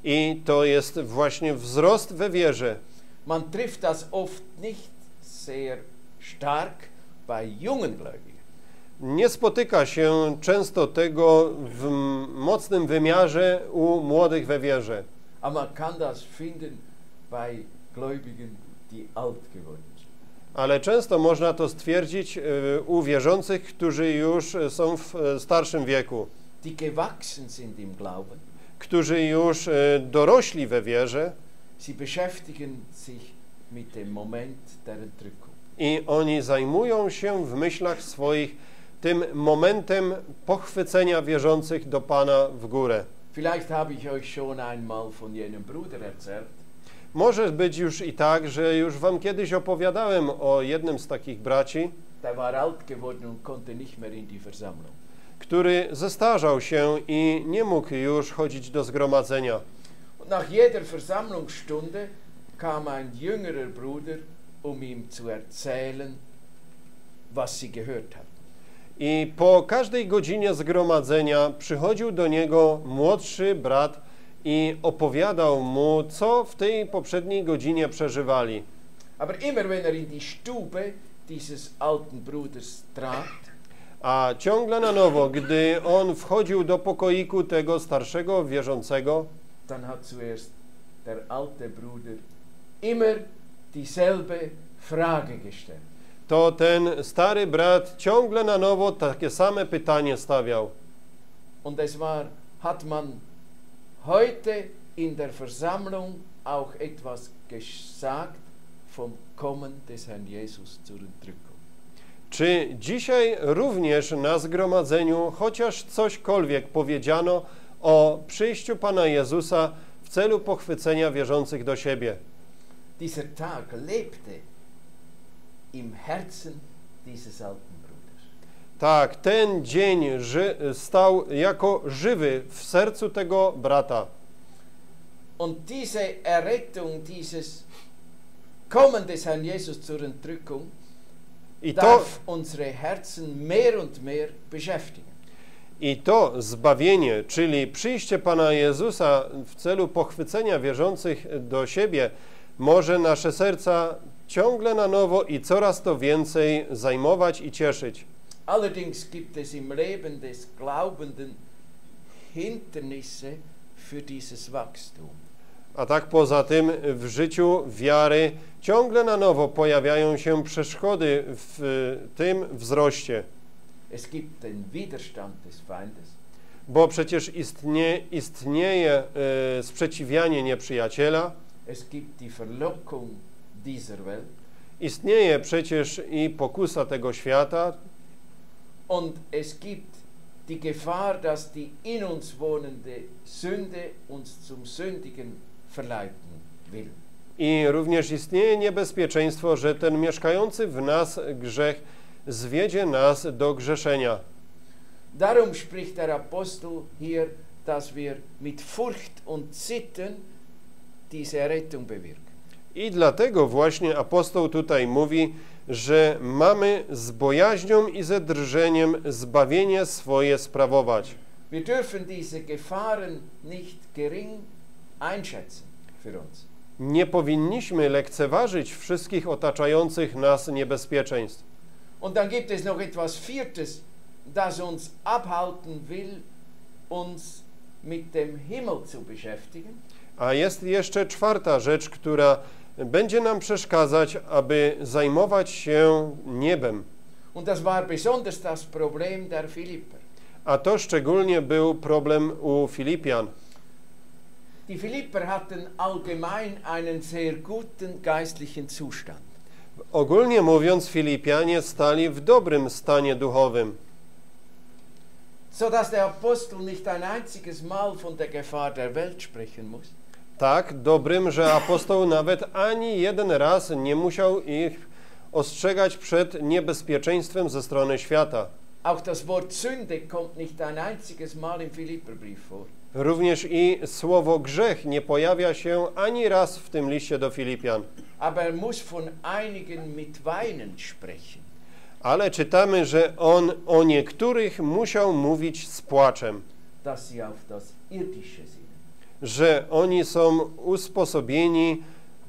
Speaker 2: I to jest właśnie wzrost we wierze.
Speaker 1: Man trifft das oft nicht sehr stark bei jungen Gläubigen.
Speaker 2: Nie spotyka się często tego w mocnym wymiarze u młodych we wierze.
Speaker 1: Aber man kann das finden bei Gläubigen, die alt geworden sind.
Speaker 2: Ale często można to stwierdzić u wierzących, którzy już są w starszym wieku.
Speaker 1: Die gewachsen sind im Glauben.
Speaker 2: Którzy już dorośli we wierze.
Speaker 1: Sie beschäftigen sich mit dem Moment der Entrückung.
Speaker 2: I oni zajmują się w myślach swoich tym momentem pochwycenia wierzących do Pana w górę.
Speaker 1: Vielleicht habe ich euch schon einmal von jenem Bruder erzählt.
Speaker 2: Może być już i tak, że już wam kiedyś opowiadałem o jednym z takich braci,
Speaker 1: Der war alt geworden und konnte nicht mehr in die Versammlung.
Speaker 2: który zestarzał się i nie mógł już chodzić do zgromadzenia.
Speaker 1: Und nach jeder Versammlungsstunde kam ein jüngerer Bruder, ihm zu erzählen, was sie gehört hatten.
Speaker 2: I po każdej godzinie zgromadzenia przychodził do niego młodszy brat i opowiadał mu, co w tej poprzedniej godzinie przeżywali.
Speaker 1: Aber immer wenn in die Stube dieses alten Bruders trat,
Speaker 2: A ciągle na nowo, gdy on wchodził do pokoiku tego starszego wierzącego,
Speaker 1: dann hat zuerst der alte Bruder immer dieselbe Frage gestellt.
Speaker 2: to ten stary brat ciągle na nowo takie same pytanie stawiał.
Speaker 1: Und es war, hat man heute in der Versammlung auch etwas gesagt vom Kommen des Herrn Jesus zur Entrückung?
Speaker 2: Czy dzisiaj również na zgromadzeniu chociaż cośkolwiek powiedziano o przyjściu Pana Jezusa w celu pochwycenia wierzących do siebie?
Speaker 1: Dieser Tag lebte im Herzen dieses alten Bruders.
Speaker 2: Tak, ten dzień stał jako żywy w sercu tego brata.
Speaker 1: Und diese Errettung, dieses Kommen des Herrn Jesus zur Entrückung
Speaker 2: I to,
Speaker 1: darf unsere Herzen mehr und mehr beschäftigen.
Speaker 2: I to zbawienie, czyli przyjście Pana Jezusa w celu pochwycenia wierzących do siebie, może nasze serca ciągle na nowo i coraz to więcej zajmować i cieszyć.
Speaker 1: Allerdings gibt es im Leben des Glaubenden Hindernisse für dieses Wachstum.
Speaker 2: A tak poza tym w życiu wiary ciągle na nowo pojawiają się przeszkody w tym wzroście.
Speaker 1: Es gibt den Widerstand des Feindes.
Speaker 2: Bo przecież istnieje sprzeciwianie nieprzyjaciela,
Speaker 1: Es gibt die Verlockung dieser Welt.
Speaker 2: istnieje przecież i pokusa tego świata
Speaker 1: Und es gibt die Gefahr, dass die in uns wohnende Sünde uns zum Sündigen verleiten will.
Speaker 2: i również istnieje niebezpieczeństwo, że ten mieszkający w nas grzech zwiedzie nas do grzeszenia.
Speaker 1: Darum spricht der Apostel hier, dass wir mit Furcht und Zittern diese Errettung bewirken.
Speaker 2: I dlatego właśnie apostoł tutaj mówi, że mamy z bojaźnią i ze drżeniem zbawienie swoje sprawować.
Speaker 1: Wir dürfen diese Gefahren nicht gering einschätzen für uns.
Speaker 2: Nie powinniśmy lekceważyć wszystkich otaczających nas niebezpieczeństw.
Speaker 1: Und dann gibt es noch etwas Viertes, das uns abhalten will, uns mit dem Himmel zu beschäftigen.
Speaker 2: A jest jeszcze czwarta rzecz, która będzie nam przeszkadzać, aby zajmować się niebem.
Speaker 1: Und das war besonders das Problem der Philipper.
Speaker 2: A to szczególnie był problem u Filipian.
Speaker 1: Die Philipper hatten allgemein einen sehr guten geistlichen Zustand.
Speaker 2: Ogólnie mówiąc, Filipianie stali w dobrym stanie duchowym,
Speaker 1: So dass der Apostel nicht ein einziges Mal von der Gefahr der Welt sprechen muss.
Speaker 2: tak dobrym, że apostoł nawet ani jeden raz nie musiał ich ostrzegać przed niebezpieczeństwem ze strony świata.
Speaker 1: Auch das Wort Sünde kommt nicht ein einziges Mal im Philipperbrief vor.
Speaker 2: Również i słowo grzech nie pojawia się ani raz w tym liście do Filipian.
Speaker 1: Aber muss von einigen mit Weinen sprechen.
Speaker 2: Ale czytamy, że on o niektórych musiał mówić z płaczem,
Speaker 1: Dass sie auf das Irdische sind.
Speaker 2: że oni są usposobieni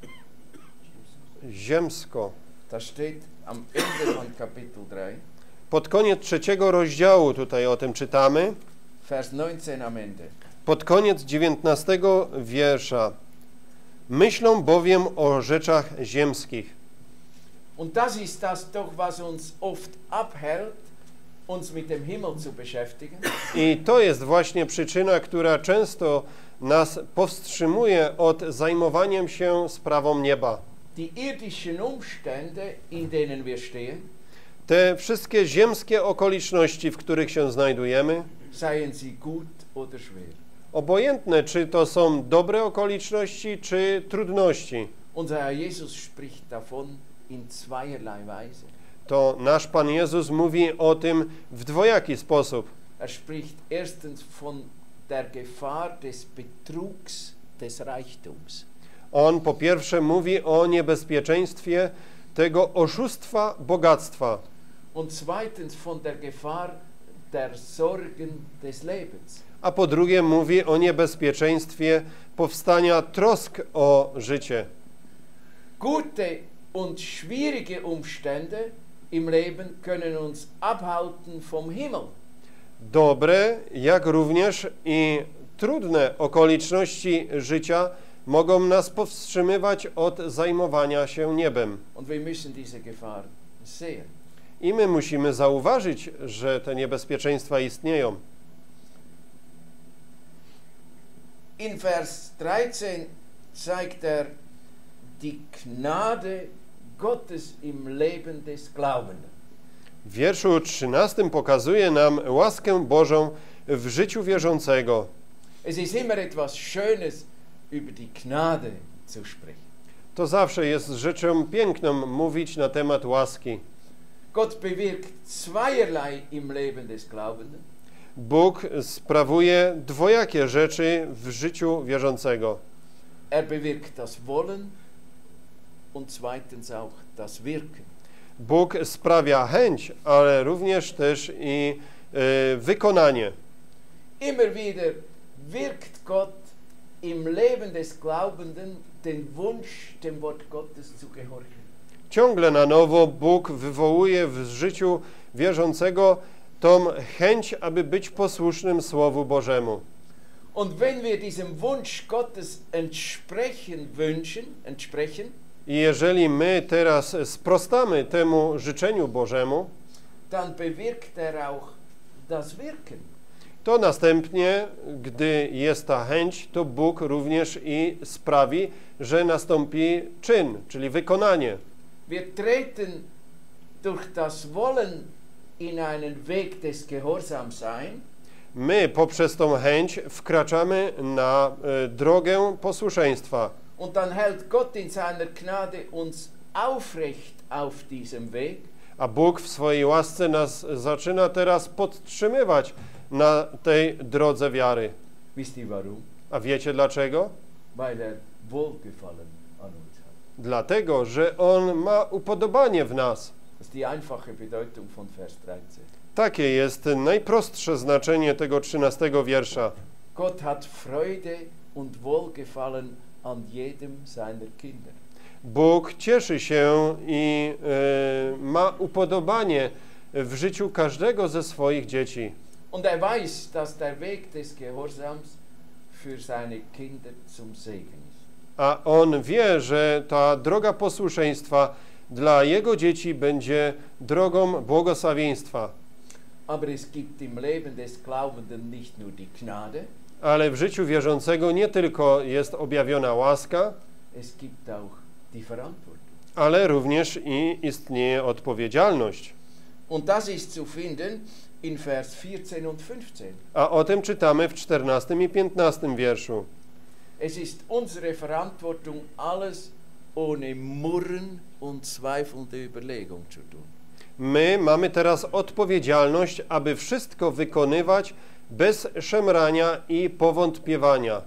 Speaker 2: ziemsko.
Speaker 1: Das steht am Ende von Kapitel 3,
Speaker 2: Pod koniec 3 rozdziału tutaj o tym czytamy,
Speaker 1: Vers 19 am Ende.
Speaker 2: pod koniec 19 wiersza. Myślą bowiem o rzeczach ziemskich.
Speaker 1: Und das ist das doch, was uns oft abhält, uns mit dem Himmel zu beschäftigen.
Speaker 2: I to jest właśnie przyczyna, która często nas powstrzymuje od zajmowaniem się sprawą nieba.
Speaker 1: Die irdischen Umstände, in denen wir stehen,
Speaker 2: Te wszystkie ziemskie okoliczności, w których się znajdujemy,
Speaker 1: seien sie gut oder schwer.
Speaker 2: obojętne, czy to są dobre okoliczności, czy trudności,
Speaker 1: Unser Herr Jesus spricht davon in zweierlei Weise.
Speaker 2: to nasz Pan Jezus mówi o tym w dwojaki sposób.
Speaker 1: Er spricht erstens von der Gefahr des Betrugs des Reichtums.
Speaker 2: On po pierwsze mówi o niebezpieczeństwie tego oszustwa bogactwa.
Speaker 1: Und zweitens von der Gefahr der Sorgen des Lebens.
Speaker 2: A po drugie mówi o niebezpieczeństwie powstania trosk o życie.
Speaker 1: Gute und schwierige Umstände im Leben können uns abhalten vom Himmel.
Speaker 2: Dobre, jak również i trudne okoliczności życia mogą nas powstrzymywać od zajmowania się niebem.
Speaker 1: Und wir müssen diese Gefahr sehen.
Speaker 2: I my musimy zauważyć, że te niebezpieczeństwa istnieją.
Speaker 1: In Vers 13 zeigt die Gnade Gottes im Leben des Glaubenden.
Speaker 2: W wierszu 13 pokazuje nam łaskę Bożą w życiu wierzącego.
Speaker 1: Es ist immer etwas Schönes, über die Gnade zu sprechen.
Speaker 2: To zawsze jest rzeczą piękną mówić na temat łaski.
Speaker 1: Gott bewirkt zweierlei im Leben des Glaubenden.
Speaker 2: Bóg sprawuje dwojakie rzeczy w życiu wierzącego.
Speaker 1: Bewirkt das Wollen und zweitens auch das Wirken.
Speaker 2: Bóg sprawia chęć, ale również też i wykonanie.
Speaker 1: Immer wieder wirkt Gott im Leben des Glaubenden den Wunsch, dem Wort Gottes zu gehorchen.
Speaker 2: Ciągle na nowo Bóg wywołuje w życiu wierzącego tą chęć, aby być posłusznym Słowu Bożemu.
Speaker 1: Und wenn wir diesem Wunsch Gottes entsprechen,
Speaker 2: I jeżeli my teraz sprostamy temu życzeniu Bożemu,
Speaker 1: dann bewirkt auch das Wirken.
Speaker 2: to następnie, gdy jest ta chęć, to Bóg również i sprawi, że nastąpi czyn, czyli wykonanie.
Speaker 1: Wir treten durch das Wollen in einen Weg des Gehorsams ein.
Speaker 2: My poprzez tą chęć wkraczamy na drogę posłuszeństwa.
Speaker 1: Und dann hält Gott in seiner Gnade uns aufrecht auf diesem Weg.
Speaker 2: A Bóg w swojej łasce nas zaczyna teraz podtrzymywać na tej drodze wiary.
Speaker 1: Wisst ihr warum?
Speaker 2: A wiecie dlaczego?
Speaker 1: Weil Wohlgefallen an uns hat.
Speaker 2: Dlatego, że On ma upodobanie w nas.
Speaker 1: Das ist die einfache Bedeutung von Vers 13.
Speaker 2: Takie jest najprostsze znaczenie tego 13 wiersza.
Speaker 1: Gott hat Freude und Wohlgefallen an jedem seiner Kinder.
Speaker 2: Bóg cieszy się i ma upodobanie w życiu każdego ze swoich dzieci.
Speaker 1: Und weiß, dass der Weg des Gehorsams für seine Kinder zum Segen ist.
Speaker 2: A On wie, że ta droga posłuszeństwa dla Jego dzieci będzie drogą błogosławieństwa.
Speaker 1: Aber es gibt im Leben des Glaubenden nicht nur die Gnade,
Speaker 2: Ale w życiu wierzącego nie tylko jest objawiona łaska,
Speaker 1: es gibt auch die Verantwortung.
Speaker 2: ale również i istnieje odpowiedzialność.
Speaker 1: Und das ist zu finden in Vers 14 und 15.
Speaker 2: A o tym czytamy w 14 i 15 wierszu.
Speaker 1: Es ist unsere Verantwortung, alles ohne Murren und zweifelnde Überlegung zu tun.
Speaker 2: My mamy teraz odpowiedzialność, aby wszystko wykonywać bez szemrania i powątpiewania.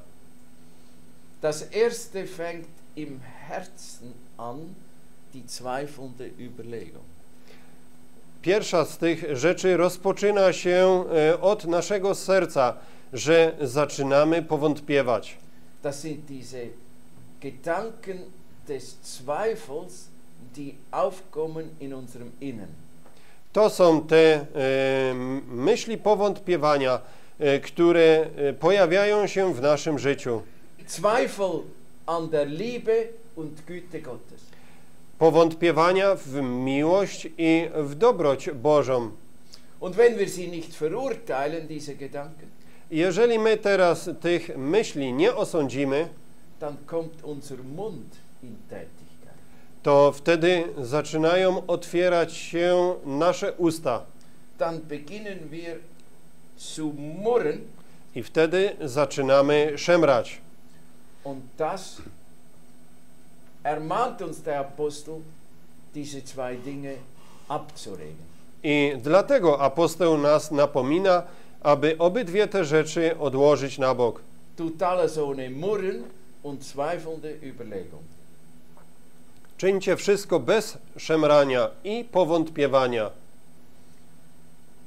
Speaker 1: Das erste fängt im Herzen an, die zweifelnde Überlegung.
Speaker 2: Pierwsza z tych rzeczy rozpoczyna się od naszego serca, że zaczynamy powątpiewać.
Speaker 1: Das sind diese Gedanken des Zweifels, die aufkommen in unserem Innern.
Speaker 2: To są te myśli powątpiewania, które pojawiają się w naszym życiu.
Speaker 1: Zweifel an der Liebe und Güte Gottes.
Speaker 2: Powątpiewania w miłość i w dobroć Bożą.
Speaker 1: Und wenn wir sie nicht verurteilen, diese Gedanken,
Speaker 2: Jeżeli my teraz tych myśli nie osądzimy,
Speaker 1: dann kommt unser Mund in Tätigkeit.
Speaker 2: to wtedy zaczynają otwierać się nasze usta.
Speaker 1: Dann beginnen wir zu murren
Speaker 2: I wtedy zaczynamy szemrać.
Speaker 1: und das ermahnt uns der Apostel, diese zwei Dinge abzulegen.
Speaker 2: I dlatego apostoł nas napomina, aby obydwie te rzeczy odłożyć na bok.
Speaker 1: Tut alles ohne Murren und zweifelnde Überlegung.
Speaker 2: Czyńcie wszystko bez szemrania i powątpiewania.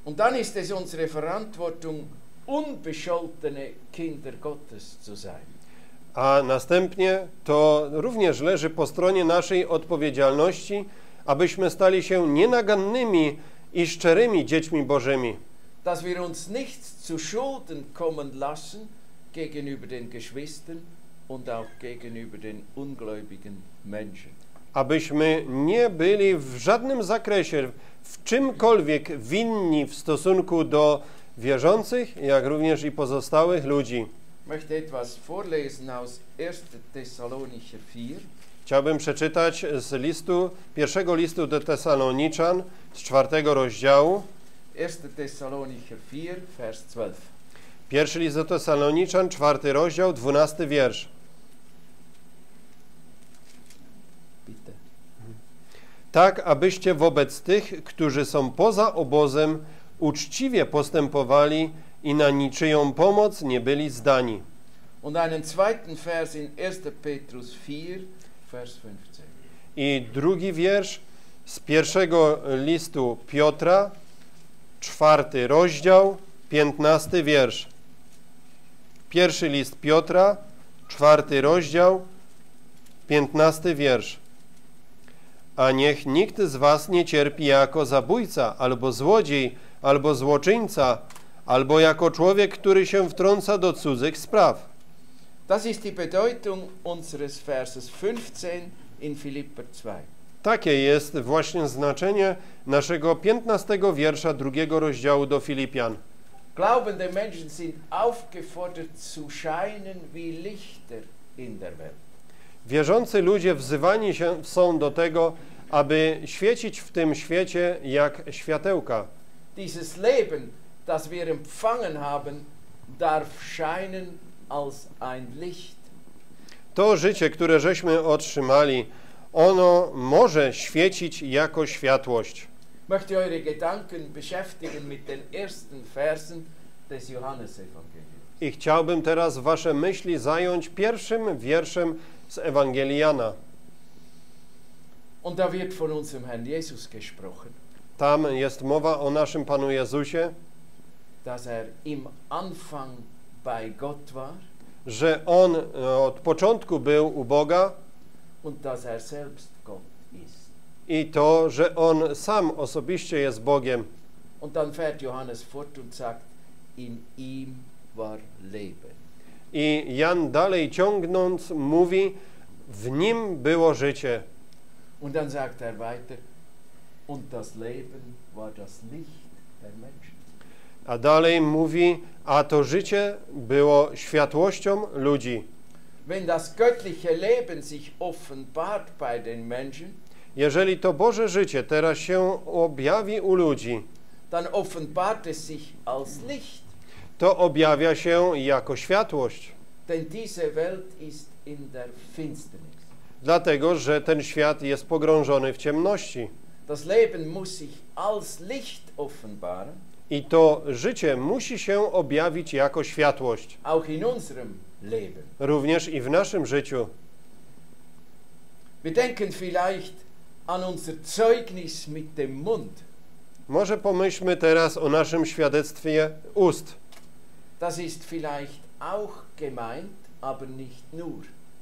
Speaker 1: Und dann ist es unsere Verantwortung, unbescholtene Kinder Gottes zu sein.
Speaker 2: A następnie to również leży po stronie naszej odpowiedzialności, abyśmy stali się nienagannymi i szczerymi dziećmi Bożymi.
Speaker 1: Dass wir uns nicht zu Schulden kommen lassen gegenüber den Geschwistern und auch gegenüber den ungläubigen Menschen.
Speaker 2: Abyśmy nie byli w żadnym zakresie, w czymkolwiek winni w stosunku do wierzących, jak również i pozostałych ludzi.
Speaker 1: Ich möchte etwas vorlesen aus 1. Thessalonicher 4.
Speaker 2: Chciałbym przeczytać z pierwszego listu do Tesaloniczan, z 4 rozdziału.
Speaker 1: 1. Thessalonicher 4, Vers 12.
Speaker 2: Pierwszy list do Tesaloniczan, 4 rozdział, 12 wiersz.
Speaker 1: Bitte.
Speaker 2: Tak, abyście wobec tych, którzy są poza obozem, uczciwie postępowali i na niczyją pomoc nie byli zdani.
Speaker 1: Und einen zweiten Vers in 1. Petrus 4, Vers 15.
Speaker 2: I drugi wiersz z pierwszego listu Piotra, 4 rozdział, 15 wiersz. Pierwszy list Piotra, 4 rozdział, 15 wiersz. A niech nikt z was nie cierpi jako zabójca, albo złodziej, albo złoczyńca, albo jako człowiek, który się wtrąca do cudzych spraw.
Speaker 1: Das ist die Bedeutung unseres Verses 15 in Philipper 2.
Speaker 2: Takie jest właśnie znaczenie naszego 15 wiersza drugiego rozdziału do Filipian.
Speaker 1: Glaubende Menschen sind aufgefordert zu scheinen wie Lichter in der Welt.
Speaker 2: Wierzący ludzie wzywani są do tego, aby świecić w tym świecie jak światełka.
Speaker 1: Dieses Leben, das wir empfangen haben, darf scheinen als ein Licht.
Speaker 2: To życie, które żeśmy otrzymali, ono może świecić jako światłość.
Speaker 1: Ich möchte eure Gedanken beschäftigen mit den ersten Versen des Johannesevangeliums.
Speaker 2: I chciałbym teraz wasze myśli zająć pierwszym wierszem z Ewangelii Jana.
Speaker 1: Und da wird von unserem Herrn Jesus gesprochen,
Speaker 2: Tam jest mowa o naszym Panu Jezusie,
Speaker 1: dass im Anfang bei Gott war
Speaker 2: że On od początku był u Boga
Speaker 1: und dass selbst Gott ist.
Speaker 2: i to, że On sam osobiście jest Bogiem.
Speaker 1: Und dann fährt Johannes fort und sagt, in ihm war Leben.
Speaker 2: I Jan dalej ciągnąc mówi, w Nim było życie.
Speaker 1: Und dann sagt weiter, und das Leben war das Licht der Menschen.
Speaker 2: A dalej mówi, a to życie było światłością ludzi.
Speaker 1: Wenn das göttliche Leben sich offenbart bei den Menschen,
Speaker 2: Jeżeli to Boże życie teraz się objawi u ludzi,
Speaker 1: dann offenbart es sich als Licht.
Speaker 2: to objawia się jako światłość.
Speaker 1: Denn diese Welt ist in der Finsternis.
Speaker 2: Dlatego, że ten świat jest pogrążony w ciemności.
Speaker 1: Das Leben muss sich als Licht offenbaren,
Speaker 2: I to życie musi się objawić jako światłość.
Speaker 1: auch in unserem Leben.
Speaker 2: Również i w naszym życiu.
Speaker 1: Wir denken vielleicht an unser Zeugnis mit dem Mund.
Speaker 2: Może pomyślmy teraz o naszym świadectwie ust.
Speaker 1: Das ist vielleicht auch gemeint, aber nicht nur.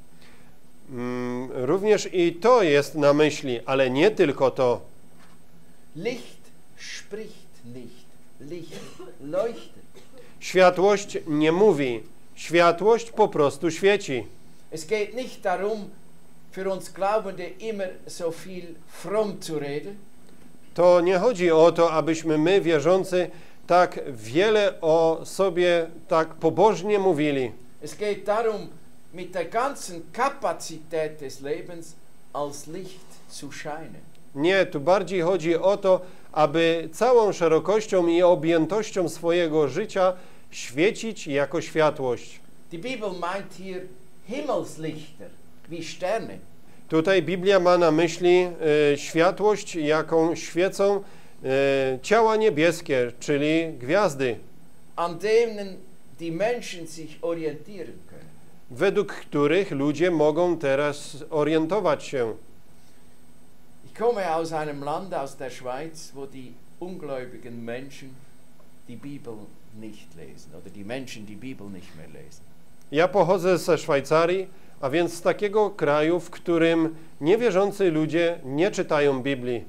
Speaker 2: Również i to jest na myśli, ale nie tylko to.
Speaker 1: Licht spricht nicht, Licht leuchtet.
Speaker 2: Światłość nie mówi, światłość po prostu świeci.
Speaker 1: Es geht nicht darum, für uns Glaubende immer so viel fromm zu reden.
Speaker 2: To nie chodzi o to, abyśmy my, wierzący, tak wiele o sobie tak pobożnie mówili.
Speaker 1: Es geht darum, mit der ganzen Kapazität des Lebens als Licht zu scheinen.
Speaker 2: Nie, tu bardziej chodzi o to, aby całą szerokością i objętością swojego życia świecić jako światłość.
Speaker 1: Die Bibel meint hier Himmelslichter, wie Sterne.
Speaker 2: Tutaj Biblia ma na myśli światłość, jaką świecą ciała niebieskie, czyli gwiazdy,
Speaker 1: An denen die Menschen sich orientieren können.
Speaker 2: według których ludzie mogą teraz orientować się.
Speaker 1: Ich komme aus einem Land, aus der Schweiz, wo die ungläubigen Menschen die Bibel nicht lesen oder die Menschen die Bibel nicht mehr lesen.
Speaker 2: Ja pochodzę ze Szwajcarii, a więc z takiego kraju, w którym niewierzący ludzie nie czytają Biblii.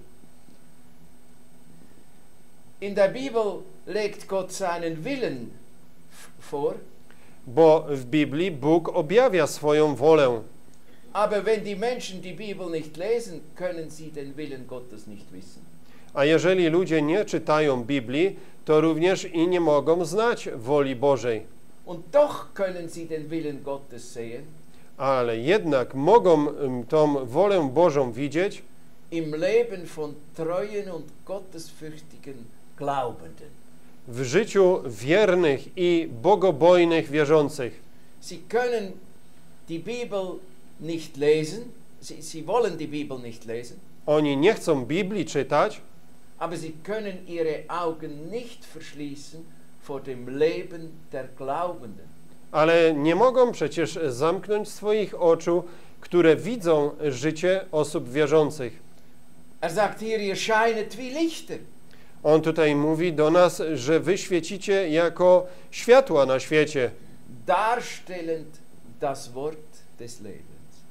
Speaker 1: In der Bibel legt Gott seinen Willen vor.
Speaker 2: Bo w Biblii Bóg objawia swoją wolę.
Speaker 1: Aber wenn die Menschen die Bibel nicht lesen, können sie den Willen Gottes nicht wissen.
Speaker 2: A jeżeli ludzie nie czytają Biblii, to również i nie mogą znać woli Bożej.
Speaker 1: Und doch können sie den Willen Gottes sehen.
Speaker 2: Ale jednak mogą tą wolę Bożą widzieć
Speaker 1: Im Leben von treuen und gottesfürchtigen Glaubenden.
Speaker 2: w życiu wiernych i bogobojnych wierzących.
Speaker 1: Sie können die Bibel nicht lesen, sie wollen die Bibel nicht lesen,
Speaker 2: Oni nie chcą Biblii czytać,
Speaker 1: aber sie können ihre Augen nicht verschließen vor dem Leben der Glaubenden.
Speaker 2: ale nie mogą przecież zamknąć swoich oczu, które widzą życie osób wierzących.
Speaker 1: Sagt hier, ihr scheinet wie Lichter.
Speaker 2: On tutaj mówi do nas, że wy świecicie jako światła na świecie,
Speaker 1: Darstellend das Wort des Lebens.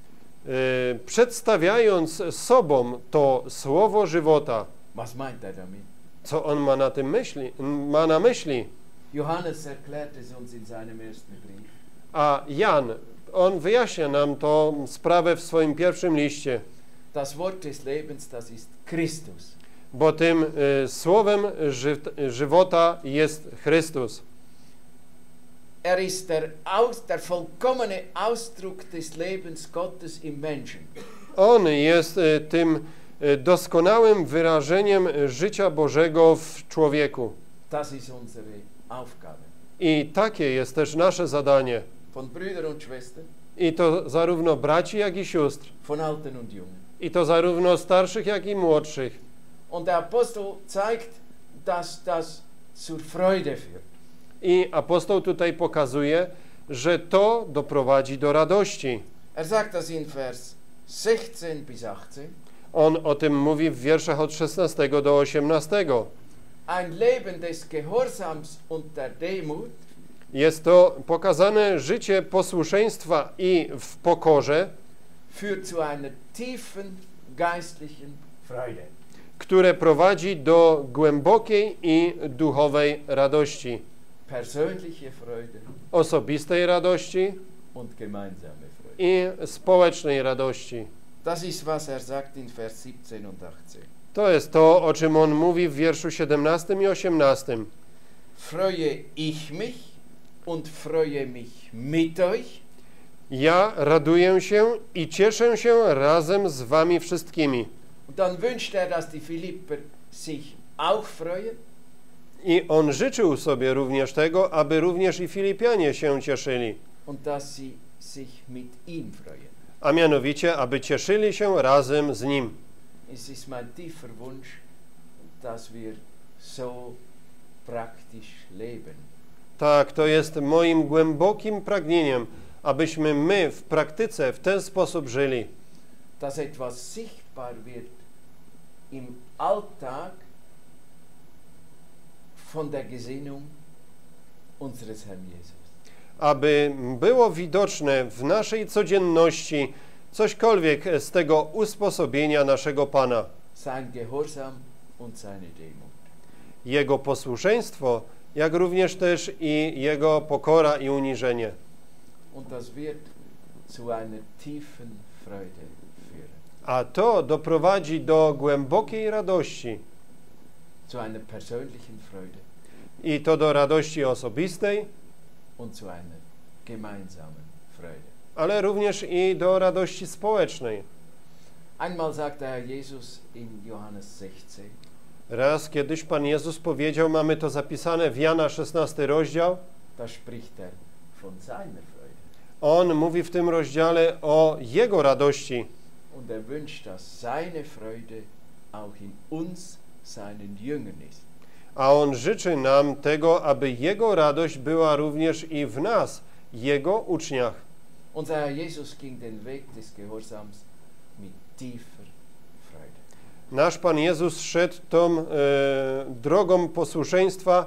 Speaker 2: Przedstawiając sobą to słowo żywota.
Speaker 1: Was meint er damit?
Speaker 2: Co on ma na myśli?
Speaker 1: Johannes erklärt es uns in seinem ersten Brief.
Speaker 2: A Jan, on wyjaśnia nam tą sprawę w swoim pierwszym liście.
Speaker 1: Das Wort des Lebens, das ist Christus.
Speaker 2: Bo tym słowem żywota jest Chrystus.
Speaker 1: Er ist der vollkommene Ausdruck des Lebens Gottes im Menschen.
Speaker 2: On jest tym doskonałym wyrażeniem życia Bożego w człowieku.
Speaker 1: Das ist unsere Aufgabe.
Speaker 2: I takie jest też nasze zadanie.
Speaker 1: Von Brüdern und Schwestern,
Speaker 2: I to zarówno braci, jak i sióstr.
Speaker 1: von Alten und Jungen.
Speaker 2: I to zarówno starszych, jak i młodszych.
Speaker 1: Und der Apostel zeigt, dass das zur Freude führt.
Speaker 2: I apostoł tutaj pokazuje, że to doprowadzi do radości.
Speaker 1: Er sagt das in Vers 16 bis 18.
Speaker 2: On o tym mówi w wierszach od 16 do 18.
Speaker 1: Ein Leben des Gehorsams und der Demut
Speaker 2: Jest to pokazane życie posłuszeństwa i w pokorze,
Speaker 1: führt zu einer tiefen geistlichen Freude.
Speaker 2: które prowadzi do głębokiej i duchowej radości.
Speaker 1: Persönliche Freude
Speaker 2: Osobistej radości
Speaker 1: und gemeinsame Freude.
Speaker 2: i społecznej radości.
Speaker 1: Das ist, was er sagt in Vers 17 und 18.
Speaker 2: To jest to, o czym on mówi w wierszu 17 i 18.
Speaker 1: Freue ich mich und freue mich mit euch.
Speaker 2: Ja raduję się i cieszę się razem z wami wszystkimi.
Speaker 1: Und dann wünscht er, dass die Philipper sich auch freuen.
Speaker 2: I on życzył sobie również tego, aby również i Filipianie się cieszyli,
Speaker 1: Und dass sie sich mit ihm freuen.
Speaker 2: a mianowicie, aby cieszyli się razem z nim.
Speaker 1: Es ist mein tiefer Wunsch, dass wir so praktisch leben.
Speaker 2: Tak, to jest moim głębokim pragnieniem, abyśmy my w praktyce w ten sposób żyli.
Speaker 1: Dass etwas sichtbar wird im Alltag von der Gesinnung unseres Herrn Jesus.
Speaker 2: Aby było widoczne w naszej codzienności cośkolwiek z tego usposobienia naszego Pana.
Speaker 1: Sein Gehorsam und seine Demut.
Speaker 2: Jego posłuszeństwo, jak również też i Jego pokora i uniżenie.
Speaker 1: Und das wird zu einer tiefen Freude führen.
Speaker 2: A to doprowadzi do głębokiej radości.
Speaker 1: Zu einer persönlichen Freude
Speaker 2: I to do radości osobistej,
Speaker 1: und zu einer gemeinsamen Freude.
Speaker 2: ale również i do radości społecznej.
Speaker 1: Einmal sagt der Herr Jesus in Johannes 16,
Speaker 2: Raz kiedyś Pan Jezus powiedział, mamy to zapisane w Jana 16 rozdział,
Speaker 1: da spricht er von seiner Freude.
Speaker 2: On mówi w tym rozdziale o Jego radości.
Speaker 1: Und er wünscht, dass seine Freude auch in uns, seinen Jüngern ist.
Speaker 2: A On życzy nam tego, aby Jego radość była również i w nas, Jego uczniach.
Speaker 1: Unser Herr Jesus ging den Weg des Gehorsams mit tiefer Freude.
Speaker 2: Nasz Pan Jezus szedł tą drogą posłuszeństwa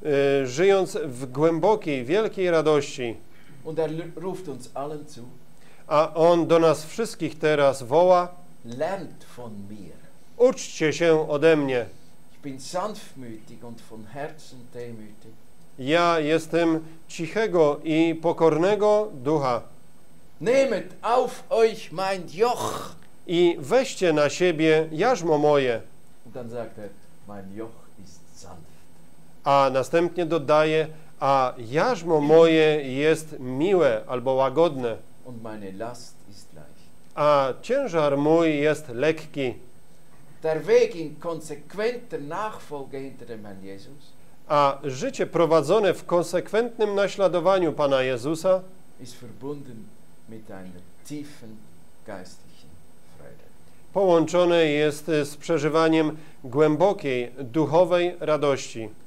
Speaker 2: żyjąc w głębokiej, wielkiej radości.
Speaker 1: Und ruft uns allen zu,
Speaker 2: A On do nas wszystkich teraz woła:
Speaker 1: lernt von mir.
Speaker 2: uczcie się ode mnie.
Speaker 1: Ich bin sanftmütig und von Herzen demütig.
Speaker 2: Ja jestem cichego i pokornego ducha.
Speaker 1: Nehmet auf euch mein Joch.
Speaker 2: I weźcie na siebie jarzmo moje.
Speaker 1: Und dann sagt mein Joch ist sanft.
Speaker 2: A następnie dodaje: a jarzmo moje jest miłe albo łagodne,
Speaker 1: Und meine Last ist leicht.
Speaker 2: a ciężar mój jest lekki.
Speaker 1: Der Weg in konsequenter Nachfolge hinter dem Herrn Jesus
Speaker 2: A życie prowadzone w konsekwentnym naśladowaniu Pana Jezusa
Speaker 1: ist verbunden mit einer tiefen geistlichen Freude.
Speaker 2: połączone jest z przeżywaniem głębokiej duchowej radości.